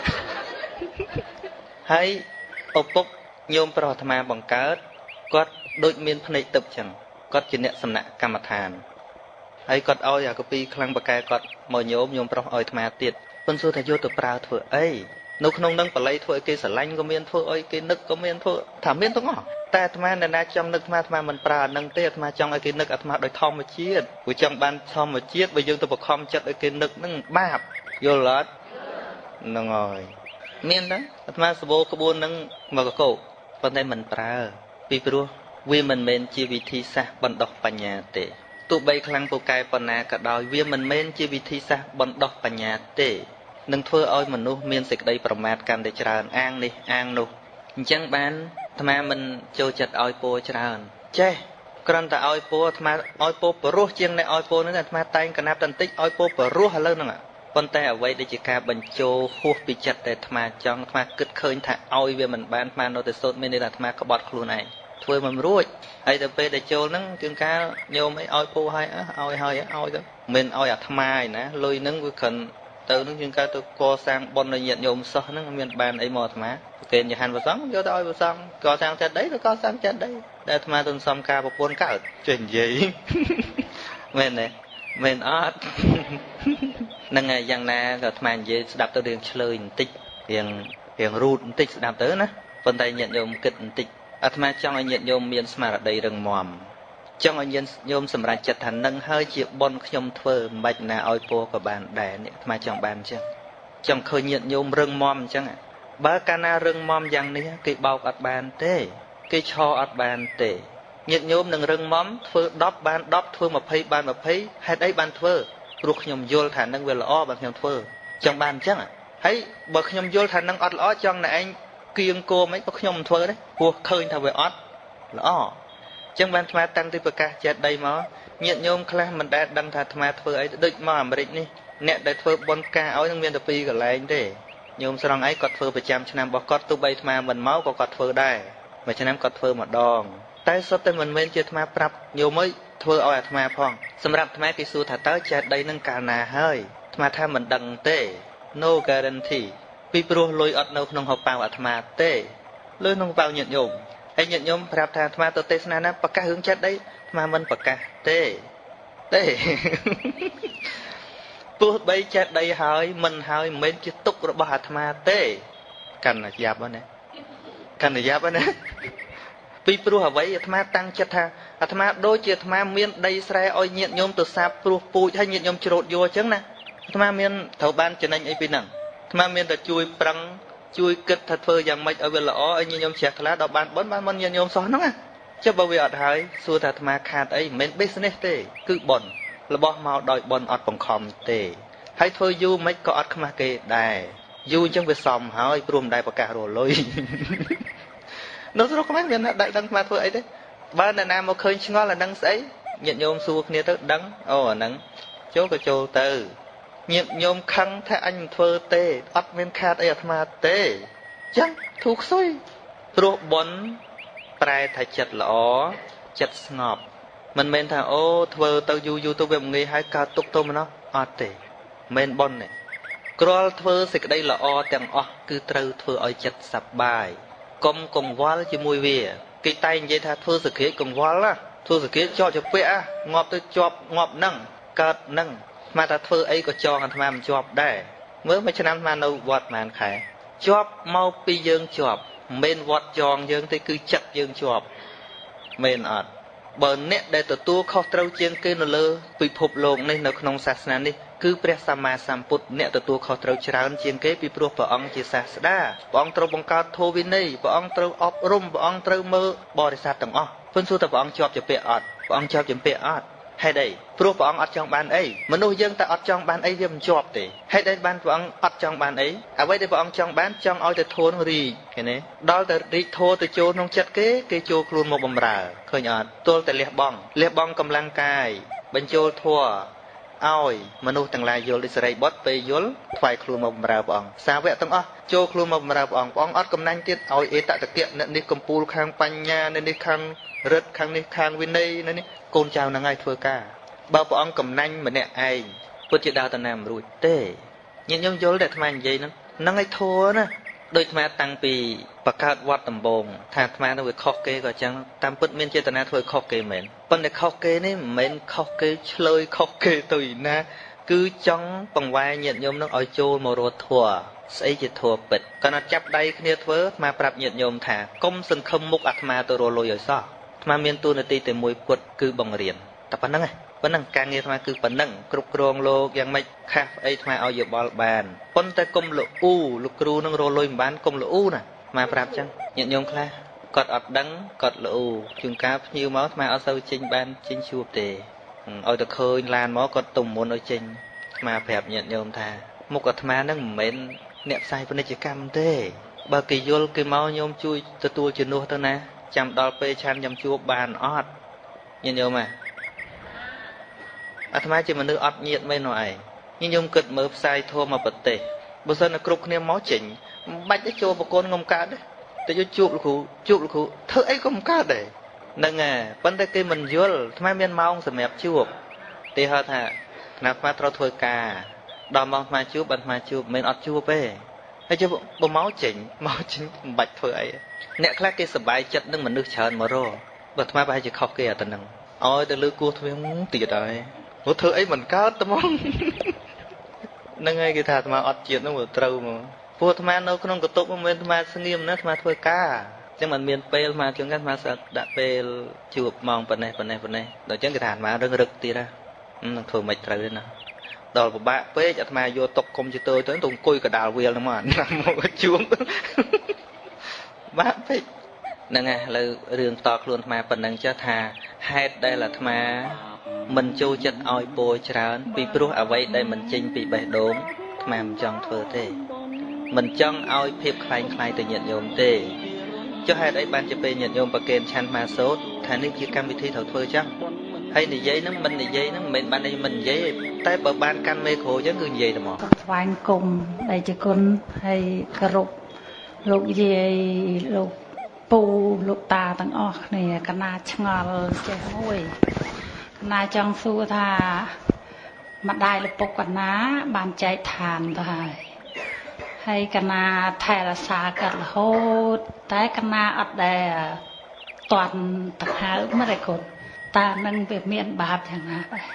ហើយឪពុកញោមប្រុសអាត្មាបង្កើតគាត់ដូចមានភ្នែកទឹកចឹងគាត់ជាអ្នកសំណាក់កម្មដ្ឋានហើយគាត់ឲ្យអាកពីខ្លាំងបកែគាត់មកញោមប្រុសឲ្យអាត្មាទៀតប៉ុន្តែសួរថាយកទៅប្រើធ្វើអីនៅក្នុងនឹងបល័យធ្វើឲ្យគេស្រឡាញ់ក៏មានធ្វើឲ្យគេនឹកក៏មានធ្វើថាមានទាំងអស់តែអាត្មានៅណាចង់នឹកអាត្មាមិនប្រើអានឹងទេអាត្មាចង់ឲ្យគេនឹកអាត្មាដោយធម្មជាតិព្រោះចង់បានធម្មជាតិបើយើងទៅបខំចិត្តឲ្យគេនឹកនឹងបាបយល់អត់ហ្នឹងហើយ miền đó mà số cái buôn nâng mà có cổ còn đây mình pra vì pro vì mình chỉ vị thi sa bận đọcปัญญา tệ tụ bay khăng bộ cài bận nà cả đòi vì mình chỉ vị thi sa bận đọcปัญญา tệ nâng thưa oi mình nu miền sịch đâyประมาทกันđể tràn an đi an nu chẳng bán mà mình chơi chặt oi po tràn che còn ta oi po mà oi po pro chiang này oi po nữa là mà tay cái nắp tân tích oi po pro hà lớn nè con tay ở vậy để chỉ cả bình châu hút bị chặt để mà trong mà cứt khơi thả oi về mình bán mà nó từ sốt mình đây là mà có bọt luôn này thôi mình ruồi hay từ về để châu nắng chương cá nhiều mấy oi po hay oi hơi oi đó mình oi à tham ai nè lôi nắng với cần từ nắng chương cá tôi co sang bon này nhận nhôm so nắng miền bàn ấy mò tham kênh nhà hàng vào sáng vô tôi vào sáng co sang trên đấy rồi co sang trên đấy để tham tuần xong ca một buôn cả chuyện gì mình này mình ớt nâng ngày dần na rồi tham về đạp tới đường chơi tích hiện rút tích đạp tới nè phần tay nhận nhôm kịch tích tham trong anh nhận nhôm miền mà ở đây rừng mòm trong anh nhận nhôm sầm rạch chặt thành nâng hơi chịu bon nhôm thơ bạch na oi po của bạn đẻ này tham trong bàn chứ trong khơi nhận nhôm rừng mòm chứ ạ ba cana rừng mòm dần này cái bao ở bàn tê cái cho ở bàn tê nhận nhôm nâng rừng mòm thơ đóp bàn đóp thơ mà phây hay đấy bàn thơ ruột nhom vô thành nâng về lõ bằng nhom thơ trong bàn chứ ạ thấy bậc nhom vô thành nâng ọt lõ trong này anh kiêng cô mấy bậc nhom thơ đấy cuộc khơi thằng về ọt lõ trong bàn tham tăng tới bậc ca chết đây mà nhận nhôm class mình đã đăng thà tham thơ ấy đứt mà mình đi nè để thơ bon ca áo những viên tập pi cả lại thế nhôm sau ấy cọt thơ 100 bọc cọt tu bay tham mình máu có cọt thơ đây mà cho nên cọt thơ mà đòn tại sao tên mình men chưa tham prap nhiều mới thơ ao tham phongสำหรับtham cái su thà tới chết đây nâng cả nà hơi tham mình đằng tê no guarantee pi pro lôi ọt nâu nông học bao tham tê lôi nông bao nhận nhôm hay nhận nhôm prap tham tôi tê na na bậc ca hướng chết đấy tham mình bậc ca tê tê tôi bay chết đây hơi mình hơi men chưa túc rồi bà tham tê cần là giáp đó nè cần là giáp đó nè pi pro hả vậy tham tăng chất tha tham đôi chia tham miên đây sài oi nhiệt nhôm từ xa pro pui hay nhiệt nhôm trộn vô chứ nè tham miên thầu ban cho nên ấy pin nằng tham miên là chui prăng chui kịch thật phơi dạng mấy ở bên lõ ấy nhiệt nhôm chẹt lá đào ban bốn ban món nhiệt nhôm xóa nó à chứ bao giờ hỏi xua thật tham khát ấy men business tê cứ bẩn là bỏ màu đòi bẩn ọt bằng khom tê hay thôi du mấy có ọt khma kê đài du chẳng về sòng hỏi prum đài bạc cà rồi lôi nó rất có mấy miền đại đăng mà thôi ấy đấy ba là nam một khơi ngon là đăng sấy nhận nhôm xua kia tới đắng nắng chỗ cái chỗ từ nhận nhôm khăng thay anh thơ tê ắt miền khát ấy mà tê chắc thuộc xôi pro bón prai thay chật lõ chật ngọt mình men thà thơ tao du tôi về một ngày hai ca tục tôi mà nó tê men bon này crawl thơ xịt đây là tiếng cứ trâu thơ ở chật sập bài công cùng vó chỉ mùi về cái tay vậy tha thưa sự kiện cùng vó lá thưa sự kiện cho vẽ ngọt tôi cho ngọt nâng cợt nâng mà ta thưa ấy có cho anh tham cho đây mới mấy năm mà đâu vọt màn khải cho mau pi dương cho men vọt tròn dương thì cứ chặt dương cho men bờ nét để tụi tôi khó trâu chiên kia nó lơ bị phục lộn nên nó không sạch nè đi cứព្រះសម្មាសម្ពុទ្ធអ្នកទទួលខុសត្រូវច្រើនជាងគេពីព្រោះព្រះអង្គជាសាស្តាព្រះអង្គត្រូវបង្កើតធម៌វិន័យព្រះអង្គត្រូវអប់រំព្រះអង្គត្រូវមើលបរិស័ទទាំងអស់ព្រោះសួរតែព្រះអង្គជាប់ជាពាក្យអត់ព្រះអង្គជាប់ជាពាក្យអត់ហេតុអីព្រោះព្រះអង្គអត់ចង់បានអីមនុស្សយើងតែអត់ចង់បានអីវាមិនជាប់ទេហេតុអីបានព្រះអង្គអត់ចង់បានអីអ្វីដែលព្រះអង្គចង់បានចង់ឲ្យតែធម៌នឹងរីកឃើញទេដល់តែរីកធម៌ទៅចូលក្នុងចិត្តគេចូលខ្លួនមកបម្រើឃើញអត់ទល់តែលះបង់កម្លាំងកាយបញ្ចូលធម៌ឲ្យមនុស្សទាំងឡាយយល់ដូចសេរីបុត្រពេលយល់ថ្វាយខ្លួនមកបម្រើព្រះអង្គសាវកទាំងអស់ចូលខ្លួនមកបម្រើព្រះអង្គអត់កំណាញ់ទៀតឲ្យអេតតកៈអ្នកនេះកំពូលខាងបញ្ញាអ្នកនេះខាងរិទ្ធខាងនេះខាងវិន័យនេះកូនចៅនឹងឲ្យធ្វើការបើព្រះអង្គកំណាញ់ម្នាក់ឯងពុទ្ធជាដើរតាណាមរួចទេញាតិញោមយល់តែអាត្មានិយាយហ្នឹងឲ្យធัวណាដូចអាត្មាតាំងពីបកកើតវត្តដំបងថាអាត្មាទៅវាខុសគេក៏ចឹងតាមពិតមានចេតនាធ្វើខុសគេមែនប៉ុន្តែខុសគេនេះមិនមែនខុសគេឆ្លើយខុសគេទៅណាគឺចង់បង្វែរញាតិញោមនឹងឲ្យចូលមករត់ធัวស្អីជាធัวពិតគាត់អត់ចាប់ដៃគ្នាធ្វើអាត្មាប្រាប់ញាតិញោមថាកុំសង្ឃឹមមុខអាត្មាទៅរលុយឲ្យសោះអាត្មាមានទូនាទីតែមួយពុតគឺបង្រៀនតែប៉ុណ្្នឹងឯងប៉ុណ្ណឹងការងារអាត្មាគឺប៉ុណ្ណឹងគ្រប់គ្រងលោកយ៉ាងម៉េចខាស់អីអាត្មាឲ្យយោបល់បានប៉ុន្តែកុំលូលោកគ្រូនឹងរលុយមិនបានកុំលូណាអាត្មាប្រាប់ចឹងញាតិញោមខ្លះគាត់អត់ដឹងគាត់លូជួនកាលភ្ញៀវមកអាត្មាអត់សូវចេញបានចេញជួបទេឲ្យតែឃើញឡានមកគាត់ទុំមុនឲ្យចេញអាត្មាប្រាប់ញាតិញោមថាមុខអាត្មានឹងមិនមែនអ្នកផ្សាយពាណិជ្ជកម្មទេបើគេយល់គេមកញោមជួយទទួលជំនួសទៅណាចាំដល់ពេលឆានខ្ញុំជួបបានអត់ញាតិញោមអាត្មាជាមនុស្សអត់ញាតមែននោះឯងញាតិញោមគិតមើលផ្សាយធម៌មកប្រទេសបើសិនតែគ្រប់គ្នាមកចេញមិនបាច់ទៅចូលប្រកូនងំកើតទេតែយកជួបលោកគ្រូធ្វើអីក៏មិនកើតដែរហ្នឹងហើយប៉ុន្តែគេមិនយល់អាត្មាមានម៉ោងសម្រាប់ជួបទីហៅថាអាត្មាត្រូវធ្វើការដល់ម៉ោងអាត្មាជួបអាត្មាជួបមិនអត់ជួបទេហើយជួបបើមកចេញមិនបាច់ធ្វើអីអ្នកខ្លះគេសប្បាយចិត្តនឹងមនុស្សច្រើនមករបើអាត្មាប្រហែលជាខុសគេអាទៅនឹងឲ្យទៅលើគោះទ្វាងទៀតហើយព្រោះធ្វើអីមិនកើតតែមកហ្នឹងហើយគេថាអាត្មាអត់ជាតិហ្នឹងវាត្រូវមកព្រោះអាត្មានៅក្នុងកតុបមិនមែនអាត្មាស្ងៀមណាអាត្មាធ្វើការអញ្ចឹងមិនមានពេលអាត្មាជាងអាត្មាស្អាតដាក់ពេលជួបម៉ោងប៉ុណ្ណេះដល់អញ្ចឹងគេថាអាត្មារឹកទៀតហ្នឹងធ្វើមិនត្រូវទេណាដល់ពិបាកពេកអាត្មាយកតុកកុំព្យូទ័រទៅអង្គុយកដាលវាលហ្នឹងមកមកជួបបាក់ពេកហ្នឹងហើយឥឡូវរឿងតខ្លួនអាត្មាប៉ុណ្ណឹងចេះថាហេតុដែលអាត្មាមិនចូលចិត្តឲ្យពោច្រើនពីព្រោះអ្វីដែលមិនចេញពីបេះដូងអាត្មាមិនចង់ធ្វើទេមិនចង់ឲ្យភាពខ្លែងខ្លាយទៅញាតិញោមទេចុះហេតុអីបានជាពេលញាតិញោមប្រកេនឆាន់មកសូត្រថានេះជាកម្មវិធីត្រូវធ្វើចឹងហើយនិយាយហ្នឹងមិននិយាយហ្នឹងមិនមែនបានមិននិយាយតែបើបានកាន់មេក្រូចឹងគឺនិយាយតែមកស្វែងគុំដែលជាគុណហើយគោរពលោកយាយលោកពូលោកតាទាំងអស់គ្នាកណាឆ្ងល់ចេះមួយកណាចង់សួរថាម្ដាយលពុកកណាបានចែកឋានទៅហើយកណាថែរក្សាកាត់រហូតតែកណាអត់ដែលតន់ដង្ហើមទេកូនតើនឹងវាមានបាបយ៉ាងណាដែរ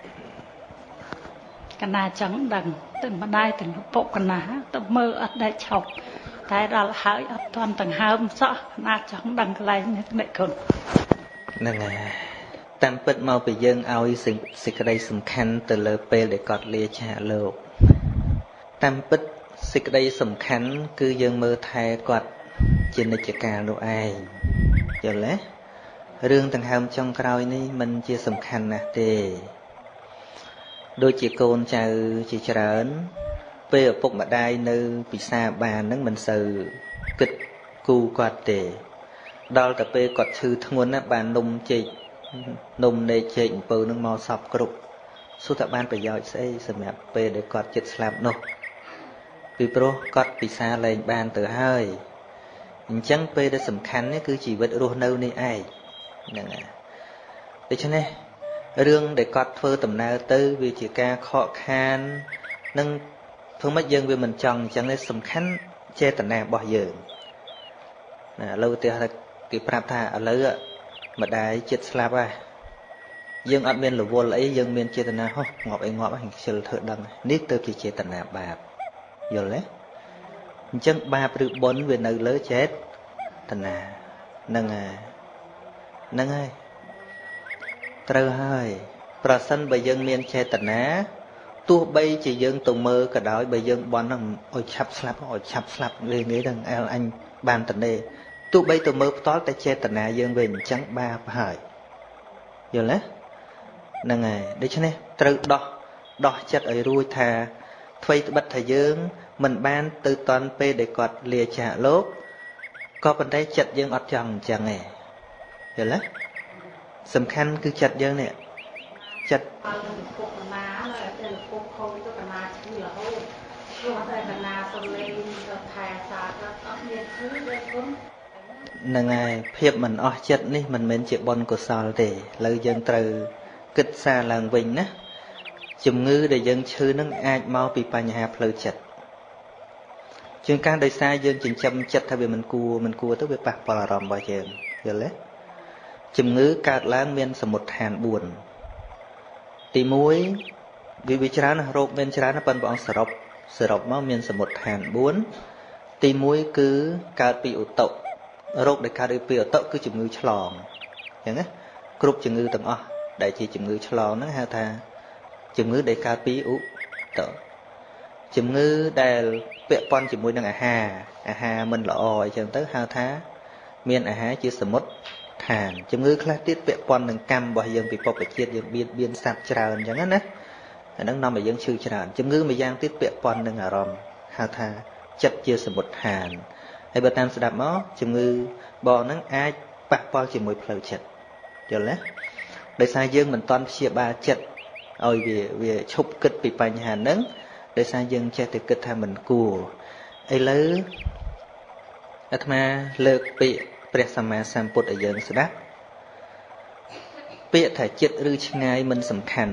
កណាចង់ដឹងទាំងម្ដាយទាំងលពុកកណាទៅមើលអត់ដែលឈប់តែដល់ហើយអត់តន់ដង្ហើមសោះកណាចង់ដឹងកន្លែងនេះកូនហ្នឹងហើយតាមពិតមកពីយើងឲ្យសេចក្តីសំខាន់ទៅលើពេលដែលគាត់លាចាកលោកតាមពិតសេចក្តីសំខាន់គឺយើងមើលថែគាត់ជានិច្ចកាលនោះឯងយល់ទេរឿងដង្ហើមចុងក្រោយនេះมันជាសំខាន់ណាស់ទេដូចជាកូនចៅជាច្រើនពេលឪពុកម្ដាយនៅពិសាបានហ្នឹងមិនសូវគិតគូគាត់ទេដល់តែពេលគាត់ឈឺធ្ងន់ណាបាននំចេកនំនេកចេកអំពៅនឹងមកសពគ្រប់សួរថាបានប្រយោជន៍ស្អីសម្រាប់ពេលដែលគាត់ចិត្តស្លាប់នោះពីព្រោះគាត់ពិសាលែងបានទៅហើយអញ្ចឹងពេលដែលសំខាន់នេះគឺជីវិតរស់នៅនេះឯងហ្នឹងហើយដូច្នេះរឿងដែលគាត់ធ្វើដំណើរទៅវាជាការខកខាននឹងធ្វើម៉េចយើងវាមិនចង់អញ្ចឹងនេះសំខាន់ចេតនារបស់យើងណាឥឡូវឧទាហរណ៍គេប្រាប់ថាឥឡូវម្ដាយចិត្តស្លាប់ហើយយើងអត់មានរវល់អីយើងមានចេតនាហោះងាប់អីងាប់ហើយខ្ជិលធ្វើដឹងនេះទៅជាចេតនាបាបយល់ទេអញ្ចឹងបាបឬបុណ្យវានៅលើចេតនាហ្នឹងហើយត្រូវហើយប្រសិនបើយើងមានចេតនាទោះបីជាយើងទៅមើលក៏ដោយបើយើងបន់ហ្នឹងឲ្យឆាប់ស្លាប់ងាយហ្នឹងអញបានតនេទោះបីទៅមើលផ្ទាល់តែចេតនាយើងវិញអញ្ចឹងបាបហើយយល់ទេហ្នឹងហើយដូច្នេះត្រូវដោះចិត្តឲ្យរួចថាអ្វីត្បិតថាយើងមិនបានទៅតន់ពេលដែលគាត់លាចាកលោកក៏ប៉ុន្តែចិត្តយើងអត់ចង់អញ្ចឹងទេយល់ទេសំខាន់គឺចិត្តយើងនេះចិត្តពុកកណាតែពុកខូចទៅកណាឈឺរហូតព្រោះតែកណាសំលេងទៅថែសាគាត់អត់មានឈឺទេគុណហ្នឹងហើយភាពមិនអស់ចិត្តនេះមិនមែនជាបុណ្យកុសលទេឥឡូវយើងត្រូវគិតសារឡើងវិញណាជំងឺដែលយើងឈឺនឹងអាចមកពីបញ្ហាផ្លូវចិត្តជាងការដោយសារយើងចិញ្ចឹមចិត្តថាវាមិនគួរទៅវាប៉ះពាល់អារម្មណ៍របស់យើងយល់ទេជំងឺកើតឡើងមានសមុទ្រឋាន4ទី1វាច្រើនណាស់រោគមានច្រើនណាស់ប៉ុន្តែព្រះអង្គសរុបមកមានសមុទ្រឋាន4ទី1គឺកើតពីឧតុរោគដែលកើតពីឧតុគឺជំងឺឆ្លងអញ្ចឹងណាគ្រប់ជំងឺទាំងអស់ đại chỉ chủng ngữ chlong nó ha tha chủng ngữ để cao pi ú tờ chủng ngữ đại vẽ pon chỉ mùi năng hà mình lọ chẳng tới ha tha miền hà chỉ sầm mốt thàn chủng ngữ khác tiết vẽ pon năng cam bỏ dương bị pop bị chết dương biên sạp tràn chẳng á năng năm mà dương chư tràn chủng ngữ mà giang tiết vẽ pon năng rom ha tha chất chia sầm mốt thàn hay bữa tam sẽ đạp máu chủng ngữ bò năng ai bạc pon chỉ mùi phơi chật rồi lẽ đời sai dương mình toàn chia ba chật ôi vì chụp kịch bị bài nhà nấng đời sai dương che từ kịch tham mình cù ấy lấy atma lược bị presama samput ở dương sẽ đáp bị thể chết rư ngay mình sầm khăn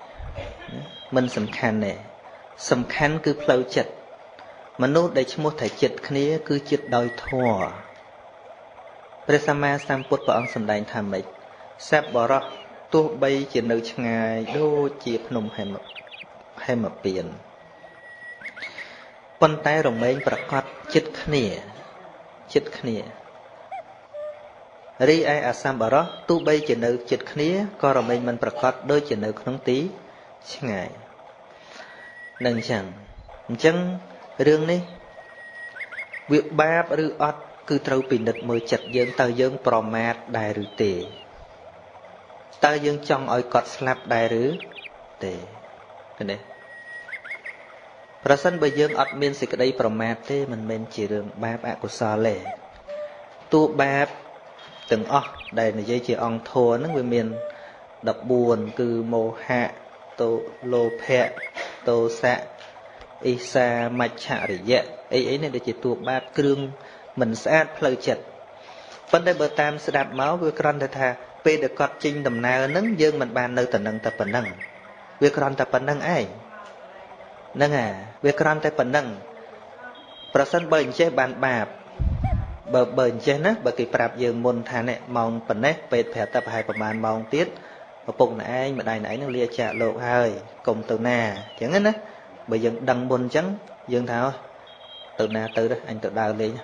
này sầm khăn cứ phơi chật mà nốt đây chỉ một thể chết kia cứ chết đòi thua presama samput bảo ông sầm đành tham mấy sắp bỏ ra tu bay chỉ nơi ngày đô chỉ nôm hay mà biển con tay rồng mấy bạc quạt chết khnia ri ai asam bỏ ra tu bay chỉ nơi chết khnia có rồng mấy mình bạc quạt đôi chỉ nơi không tí ngày nâng chẳng riêng ní việc ba rư ọt cứ trâu bình địch mười chặt dương tờ dương promat đại rư tề ta dương trong oi cọt slap đại rứ tề cái này person bây dương ọt miên xịt cái đây promat thế mình men chỉ đường ba bạ của sao lệ tu ba từng đây là dây chỉ ong thua nó với miền đập buồn cứ mồ hạ tô lô phe tô xạ isa mạch hạ để dẹ ấy nên để chỉ tu ba cương mình sẽ phơi chật vấn đề bờ tam sẽ đạt máu với con để thà về được cọt chinh đầm nào nứng dương mình bàn nơi tận năng tập bản năng việc con tập bản năng ai nâng việc con tập bản năng person bền chế bàn bạp bờ bền chế nè bờ kỳ prap dương môn thà nè mong bản nè về phải tập haiประมาณ mong tiết và bụng này anh mà đài nãy nó lia chạ lộ hơi cùng từ nà chẳng hết á bởi dương đăng môn trắng dương thảo từ nà từ đó anh tự đào lên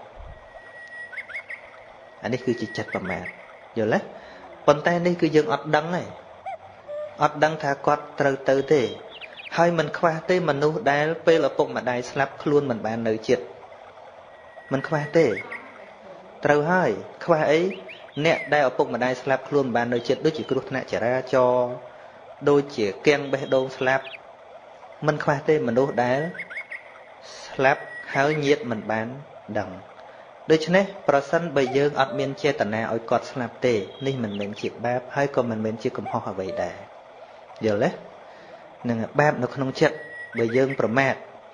anh ấy cứ chỉ chặt vào mẹ giờ lấy con tay này cứ dương ọt đăng thà quạt từ thế hai mình khoa tê mình nu đai pe là bụng mà đai slap luôn mình bàn nơi chết mình khoa tê từ hai khoa ấy nè đai ở bụng mà đai slap luôn bàn nơi chết đôi chỉ cứ nè trả ra cho đôi chỉ keng bê đôn slap mình khoa tê mình nu đai slap háo nhiệt mình bán đằng đối chứ nè, person bây giờ ọt miên che tận nào oi cọt slap tê, nên mình chịu báp, hay còn mình chịu cầm hoa vậy đà, giờ lấy, nên báp nó không chết, bây giờ promat,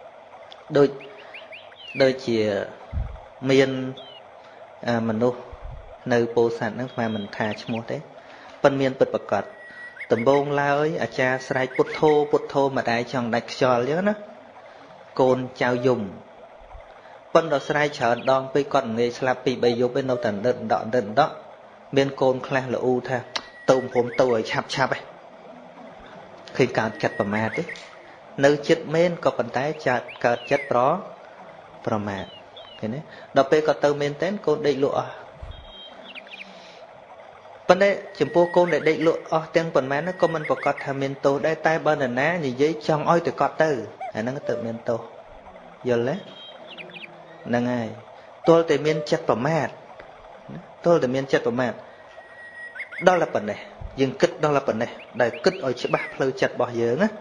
đôi chỉ miên mình đâu, nơi bồ sản nó mà mình thà cho mua thế, phần miên bật bật cọt, tầm bông la ơi, cha sài bút thô mà đại chồng đại trò nhớ nó, côn trao dùng phân đó sai chờ đong với con người slappy bây giờ bên đâu tận đợn đó bên côn khang là u tha tôm hôm tôi chạp ấy khi cả chặt bầm mát đấy nơi chết men có phần tái chặt cả chết đó bầm mát thế này đọc về có tơ men tên côn đầy lụa vấn đề chấm po côn để đầy lụa tiếng bầm mát nó có mình có cọt tham men tô đây tai bên là ná như giấy trong oi từ cọt từ nó tự men tô giờ lấy năng ai tôi tự miên chất vào mát đó là phần này dừng kích đó là phần này đại kích ở chỗ bạc lơ chặt bỏ dướng á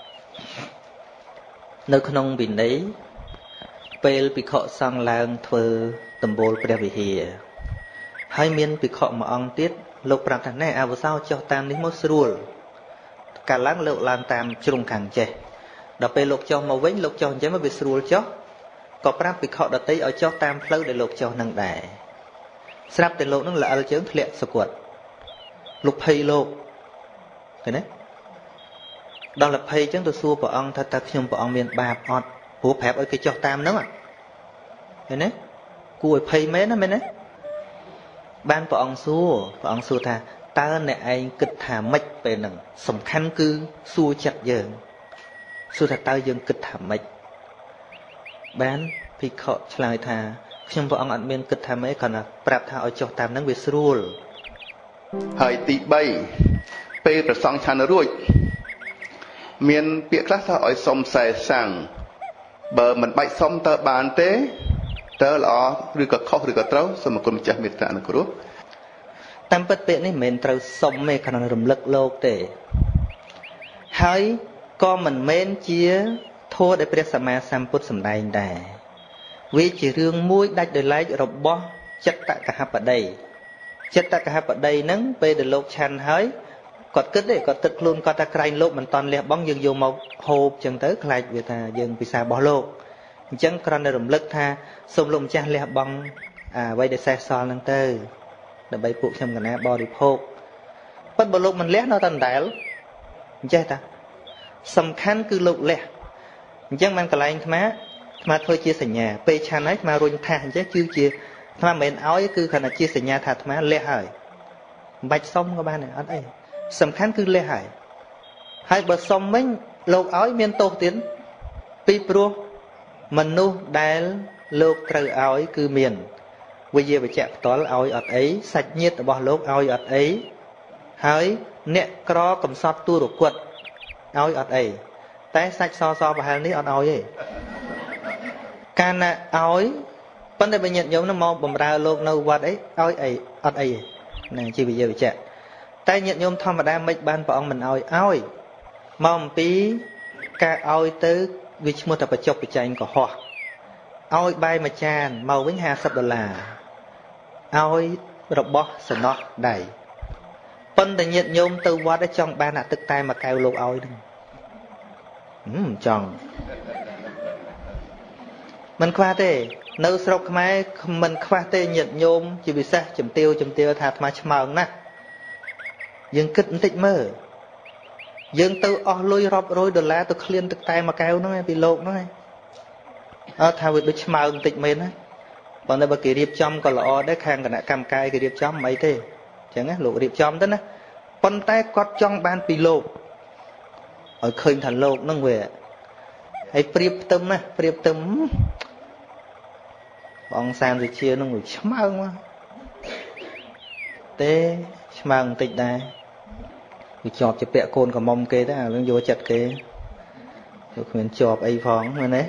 nơi không bình đấy pel bị khọ sang làng thơ tầm bồ bè vì hìa hai miên bị khọ mà ông tiết lục rằng thằng này vào sao cho tam đến mốt srul cả láng lựu lan tam trung càng chè đập pel lục cho màu vĩnh lục cho chế mới bị srul chó có prap bị khọ đặt tới ở cho tam phơi để lục cho năng đại sắp để lục nó là ở chướng liệt sụt quật lục pay lục cái đấy đó là pay chúng tôi xua của ông thật nhung của ông miền bạc ọt hú phép ở cái cho tam nữa mà cái đấy cùi pay mấy nó mấy đấy ban của ông xua tha ta này anh kịch thả mạch về nằng sầm khăn cư xua chặt giờ xua thật ta dương kịch thả mạch bán bị khọ lại thà nhưng vợ ông ăn miên kịch thà mấy còn là prap thà ở chỗ tam nắng về srul hơi tị bay Peប្រសងឆានរួចមានពាក្យខ្លះថាឲ្យសុំខ្សែសាំងបើមិនបាច់សុំតើបានទេតើល្អឬក៏ខុសឬក៏ត្រូវសូមអគុណម្ចាស់មេត្តាអនុគ្រោះតាមពិតពាក្យនេះមិនមែនត្រូវសុំទេគ្រាន់តែរំលឹកលោកទេហើយក៏មិនមែនជាធម៌ដែលព្រះសម្មាសម្ពុទ្ធសម្ដែងដែរវាជារឿងមួយដាច់ដោយឡែករបស់ចិត្តកហបតីចិត្តកហបតីហ្នឹងពេលដែលលោកឆាន់ហើយគាត់គិតទេគាត់គិតខ្លួនគាត់ថាក្រែងលោកមិនតន់លះបង់យើងយកមកហូបចឹងទៅខ្លាចវាថាយើងពិសារបស់លោកអញ្ចឹងគ្រាន់តែរំលឹកថាសូមលោកម្ចាស់លះបង់អ្វីដែលសេះសល់ហ្នឹងទៅដើម្បីពួកខ្ញុំកណាបរិភោគប៉ុន្តែបើលោកមិនលះនៅតែដដែលអញ្ចេះតាសំខាន់គឺលោកលះអញ្ចឹងបានកន្លែងអាត្មាធ្វើជាសញ្ញាពេលឆាន់ហើយអាត្មារុញថាសអញ្ចឹងគឺជាអាត្មាមិនមែនឲ្យគឺគ្រាន់តែជាសញ្ញាថាអាត្មាលះហើយមិនបាច់សុំក៏បានដែរអត់អីសំខាន់គឺលះហើយបើសុំវិញលោកឲ្យមានទោសទៀតពីព្រោះមនុស្សដែលលោកត្រូវឲ្យគឺមានវិយាបច្ចៈផ្ទាល់ឲ្យអត់អីសាច់ញាតិរបស់លោកឲ្យអត់អីហើយអ្នកក្រកំសត់ទូរគតឲ្យអត់អីតែសាច់សប្រហែលនេះអត់ឲ្យទេកាលណាឲ្យប៉ុន្តែបើញាតិញោមនោះមកបំរើលោកនៅវត្តអីឲ្យអីអត់អីទេណាជាវិយាបច្ចៈតែញាតិញោមធម្មតាមិនបានព្រះអង្គមិនឲ្យមកអំពីការឲ្យទៅវាឈ្មោះថាបច្ចុប្បច្ច័យកុហកឲ្យបាយមួយចានមកវិញ$50ឲ្យរបស់សំណោះដៃប៉ុន្តែញាតិញោមទៅវត្តចង់បានអាទឹកតែមួយកែវលោកឲ្យហ្នឹងចង់មិនខ្វះទេនៅស្រុកខ្មែរមិនខ្វះទេញាតិញោមជាពិសេសជំទាវថាអាត្មាឆ្មើងណាស់យើងគិតបន្តិចមើលយើងទៅអស់លុយរាប់រយដុល្លារទៅឃ្លានទឹកតែមួយកែវហ្នឹងឯងពីលោកហ្នឹងឯងអត់ថាវាដូចឆ្មើងបន្តិចមែនណាប៉ុន្តែបើគេរៀបចំក៏ល្អដែរខាងគណៈកម្មការគេរៀបចំមិនអីទេអញ្ចឹងណាលោករៀបចំទៅណាប៉ុន្តែគាត់ចង់បានពីលោកឲ្យឃើញថាលោកហ្នឹងវាហើយប្រៀបផ្ទឹមណាប្រៀបផ្ទឹមបងសាមវិជាហ្នឹងវាឆ្មើងមកទេឆ្មើងបន្តិចដែរវាជាប់ជាពាក់កូនកំមុំគេទៅអានឹងយកចិត្តគេវាគ្មានជាប់អីផងមែនទេ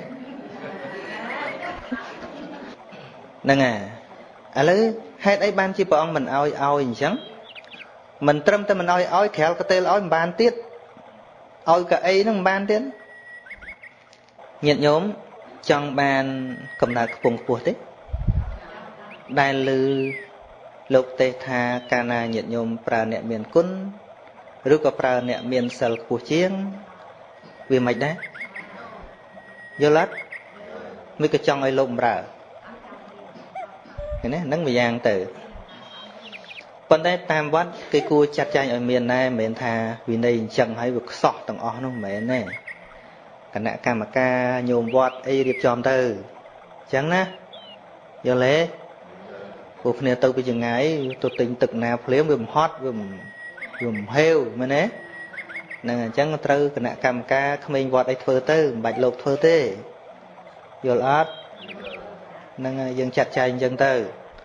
ហ្នឹងឥឡូវហេតុអីបានជាព្រះអង្គមិនឲ្យអញ្ចឹងមិនត្រឹមតែមិនឲ្យក្រែលកតេលឲ្យមិនបានទៀតឲ្យកៅអីហ្នឹងមិនបានទៀតញាតិញោមចង់បានកំណើតខ្ពង់ខ្ពស់ទេដែលឮលោកទេថាកាលណាញាតិញោមប្រើអ្នកមានគុណឬក៏ប្រើអ្នកមានសិលខ្ពស់ជាងវាមិនដែរយល់អត់មិនក៏ចង់ឲ្យលោកបម្រើឃើញទេហ្នឹងមួយយ៉ាងទៅប៉ុន្តែតាមវត្តគេគួរចាត់ចែងឲ្យមានដែរមិនមែនថាវិន័យអញ្ចឹងហើយវាខ្សោះទាំងអស់នោះមិនមែនទេគណៈកម្មការញោមវត្តអីរៀបចំទៅអញ្ចឹងណាយល់ទេពួកគ្នាទៅពីចង្ងាយទៅទិញទឹកណាភ្លាមវាមិនហត់វាមិនហេវមែនទេហ្នឹងអញ្ចឹងត្រូវគណៈកម្មការក្មេងវត្តអីធ្វើទៅមិនបាច់លោកធ្វើទេយល់អត់ហ្នឹងហើយយើងចាត់ចែងអញ្ចឹងទៅ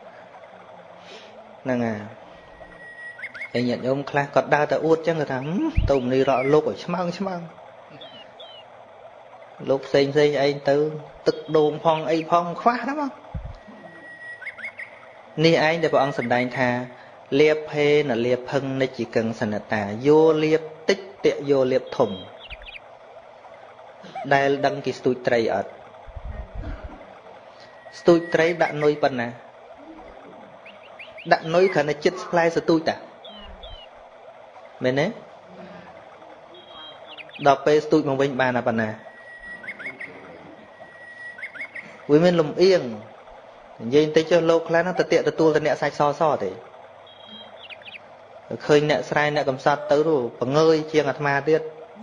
ហ្នឹងហើយញាតិញោមខ្លះគាត់ដើរទៅអួតអញ្ចឹងគាត់ថាទៅមនីរកលោកឲ្យឆ្មើងលោកផ្សេងឯងទៅទឹកដូងផងអីផងខ្វះណាមកនេះឯងដែលព្រះអង្គសម្ដែងថាលៀបភេនលៀបភឹងនិច្ចកឹងសនតាយោលៀបតិចតយោលៀបធំដែលដឹងគេស្ទូចត្រីអត់ស្ទូចត្រីដាក់នុយប៉ុណ្ណាដាក់នុយគ្រាន់តែចិត្តផ្លែស្ទូចតាមែនទេដល់ពេលស្ទូចមកវិញបានតែប៉ុណ្ណាវាមានលំអៀងនិយាយបន្តិចចុះលោកខ្លះហ្នឹងទៅតាកទទួលទៅអ្នកសាច់សទេឃើញអ្នកស្រែអ្នកកំសត់ទៅបង្ងើយជាងអាត្មាទៀត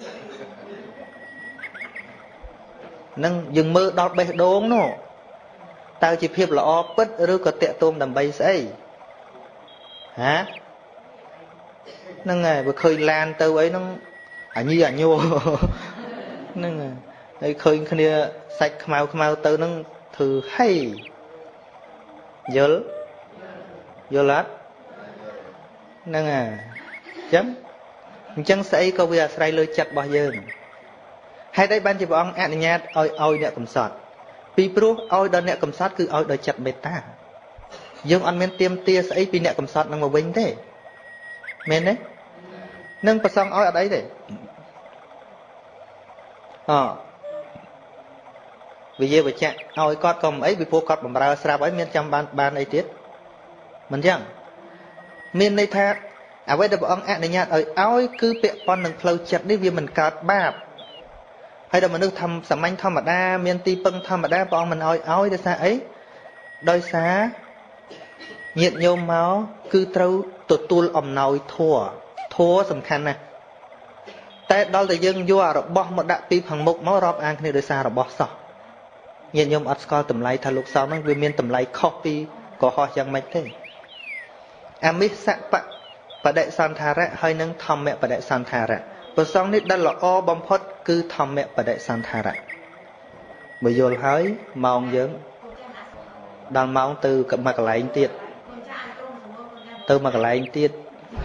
នឹងយើងមើលដល់បេះដូងនោះតើជាភាពល្អពិតឬក៏តាកតូមដើម្បីស្អីហាហ្នឹងហើយបើឃើញឡានទៅអីហ្នឹងអញញោហ្នឹងហើយឃើញគ្នាសាច់ខ្មៅទៅហ្នឹងធ្វើហេយល់អត់ហ្នឹងហើយអញ្ចឹង chẳng sẽ có việc xảy lôi chặt bao giờ hay đây ban chỉ bảo ông anh nhát oi nè cầm sọt pi pro oi đợt nè cầm sọt cứ oi đợt chặt beta dương anh men tiêm tia sẽ pi nè cầm sọt năng mà vinh thế men đấy nâng bật xong oi ở đấy đấy vì giờ vậy chặt oi cọt còn ấy vì phố cọt bằng ra sao ấy men trăm ban ấy tiết mình chẳng men đây tha à vậy đó bọn anh này nhát oi cứ bẹ con đừng phơi chặt đi vì mình cọt bạp hay là mình được thầm sắm anh thầm ở đa miền tây bưng thầm ở đa bọn mình oi để xa ấy đôi xá nhiệt nhôm máu cứ trâu tụt tua ẩm nồi thua sầm khăn nè tại đó là dân vua rồi bỏ một đại pi hàng mục máu rọp ăn cái đôi xa rồi bỏ sọ nhiệt nhôm ở score tầm lại thay lúc sau nó về miền tầm lại copy có họ chẳng mấy thế amis sạ bạ đại san thà ra hơi nâng thầm mẹ bạ đại san thà ra bữa xong nít đã là o bom phốt cứ thầm mẹ bạ đại san thà ra bây giờ hơi mong dưỡng đang mong từ cặp mặt lại anh tiệt từ mặt lại anh tiệt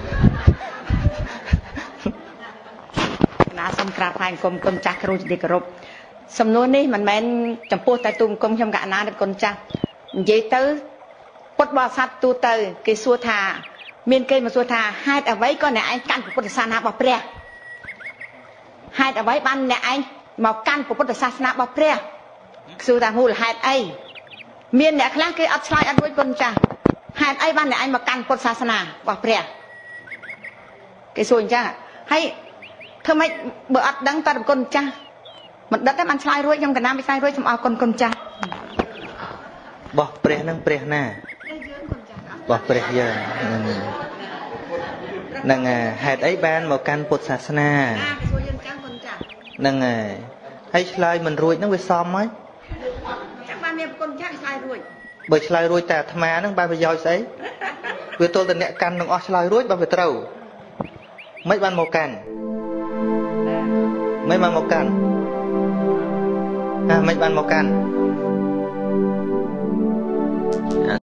ná xong cà phai com chặt rồi đi cà rốt xong luôn đi mình men chấm pua tay tôm com trong gà ná được con chặt vậy tới quất bò sát tu tới cái xua thà miền cây mà xua thà hai ở vậy con này anh căn của Phật sản bảo pre hai ở vậy ban này anh màu căn của Phật sản bảo pre xua thà hù là hai ấy miền này khác cái ắt slide ắt đuôi con chặt hai ấy ban này anh mà căn Phật sản bảo pre cái xua chả hay thưa mấy bữa ắt đắng ta được con cha mình đất anh slide đuôi trong cái nam bị slide đuôi trong ao con cha bỏ pre năng pre nè bỏ pre giờ năng hạt ấy ban một căn Phật sản năng hay slide mình ruồi nó bị xóm ấy chắc ban em con cha slide ruồi bởi slide ruồi ta tham á nó ban bị dòi sấy vì tôi là nẹt căn nó slide ruồi ban bị trâu mấy ban một căn mấy ban một căn mấy ban một căn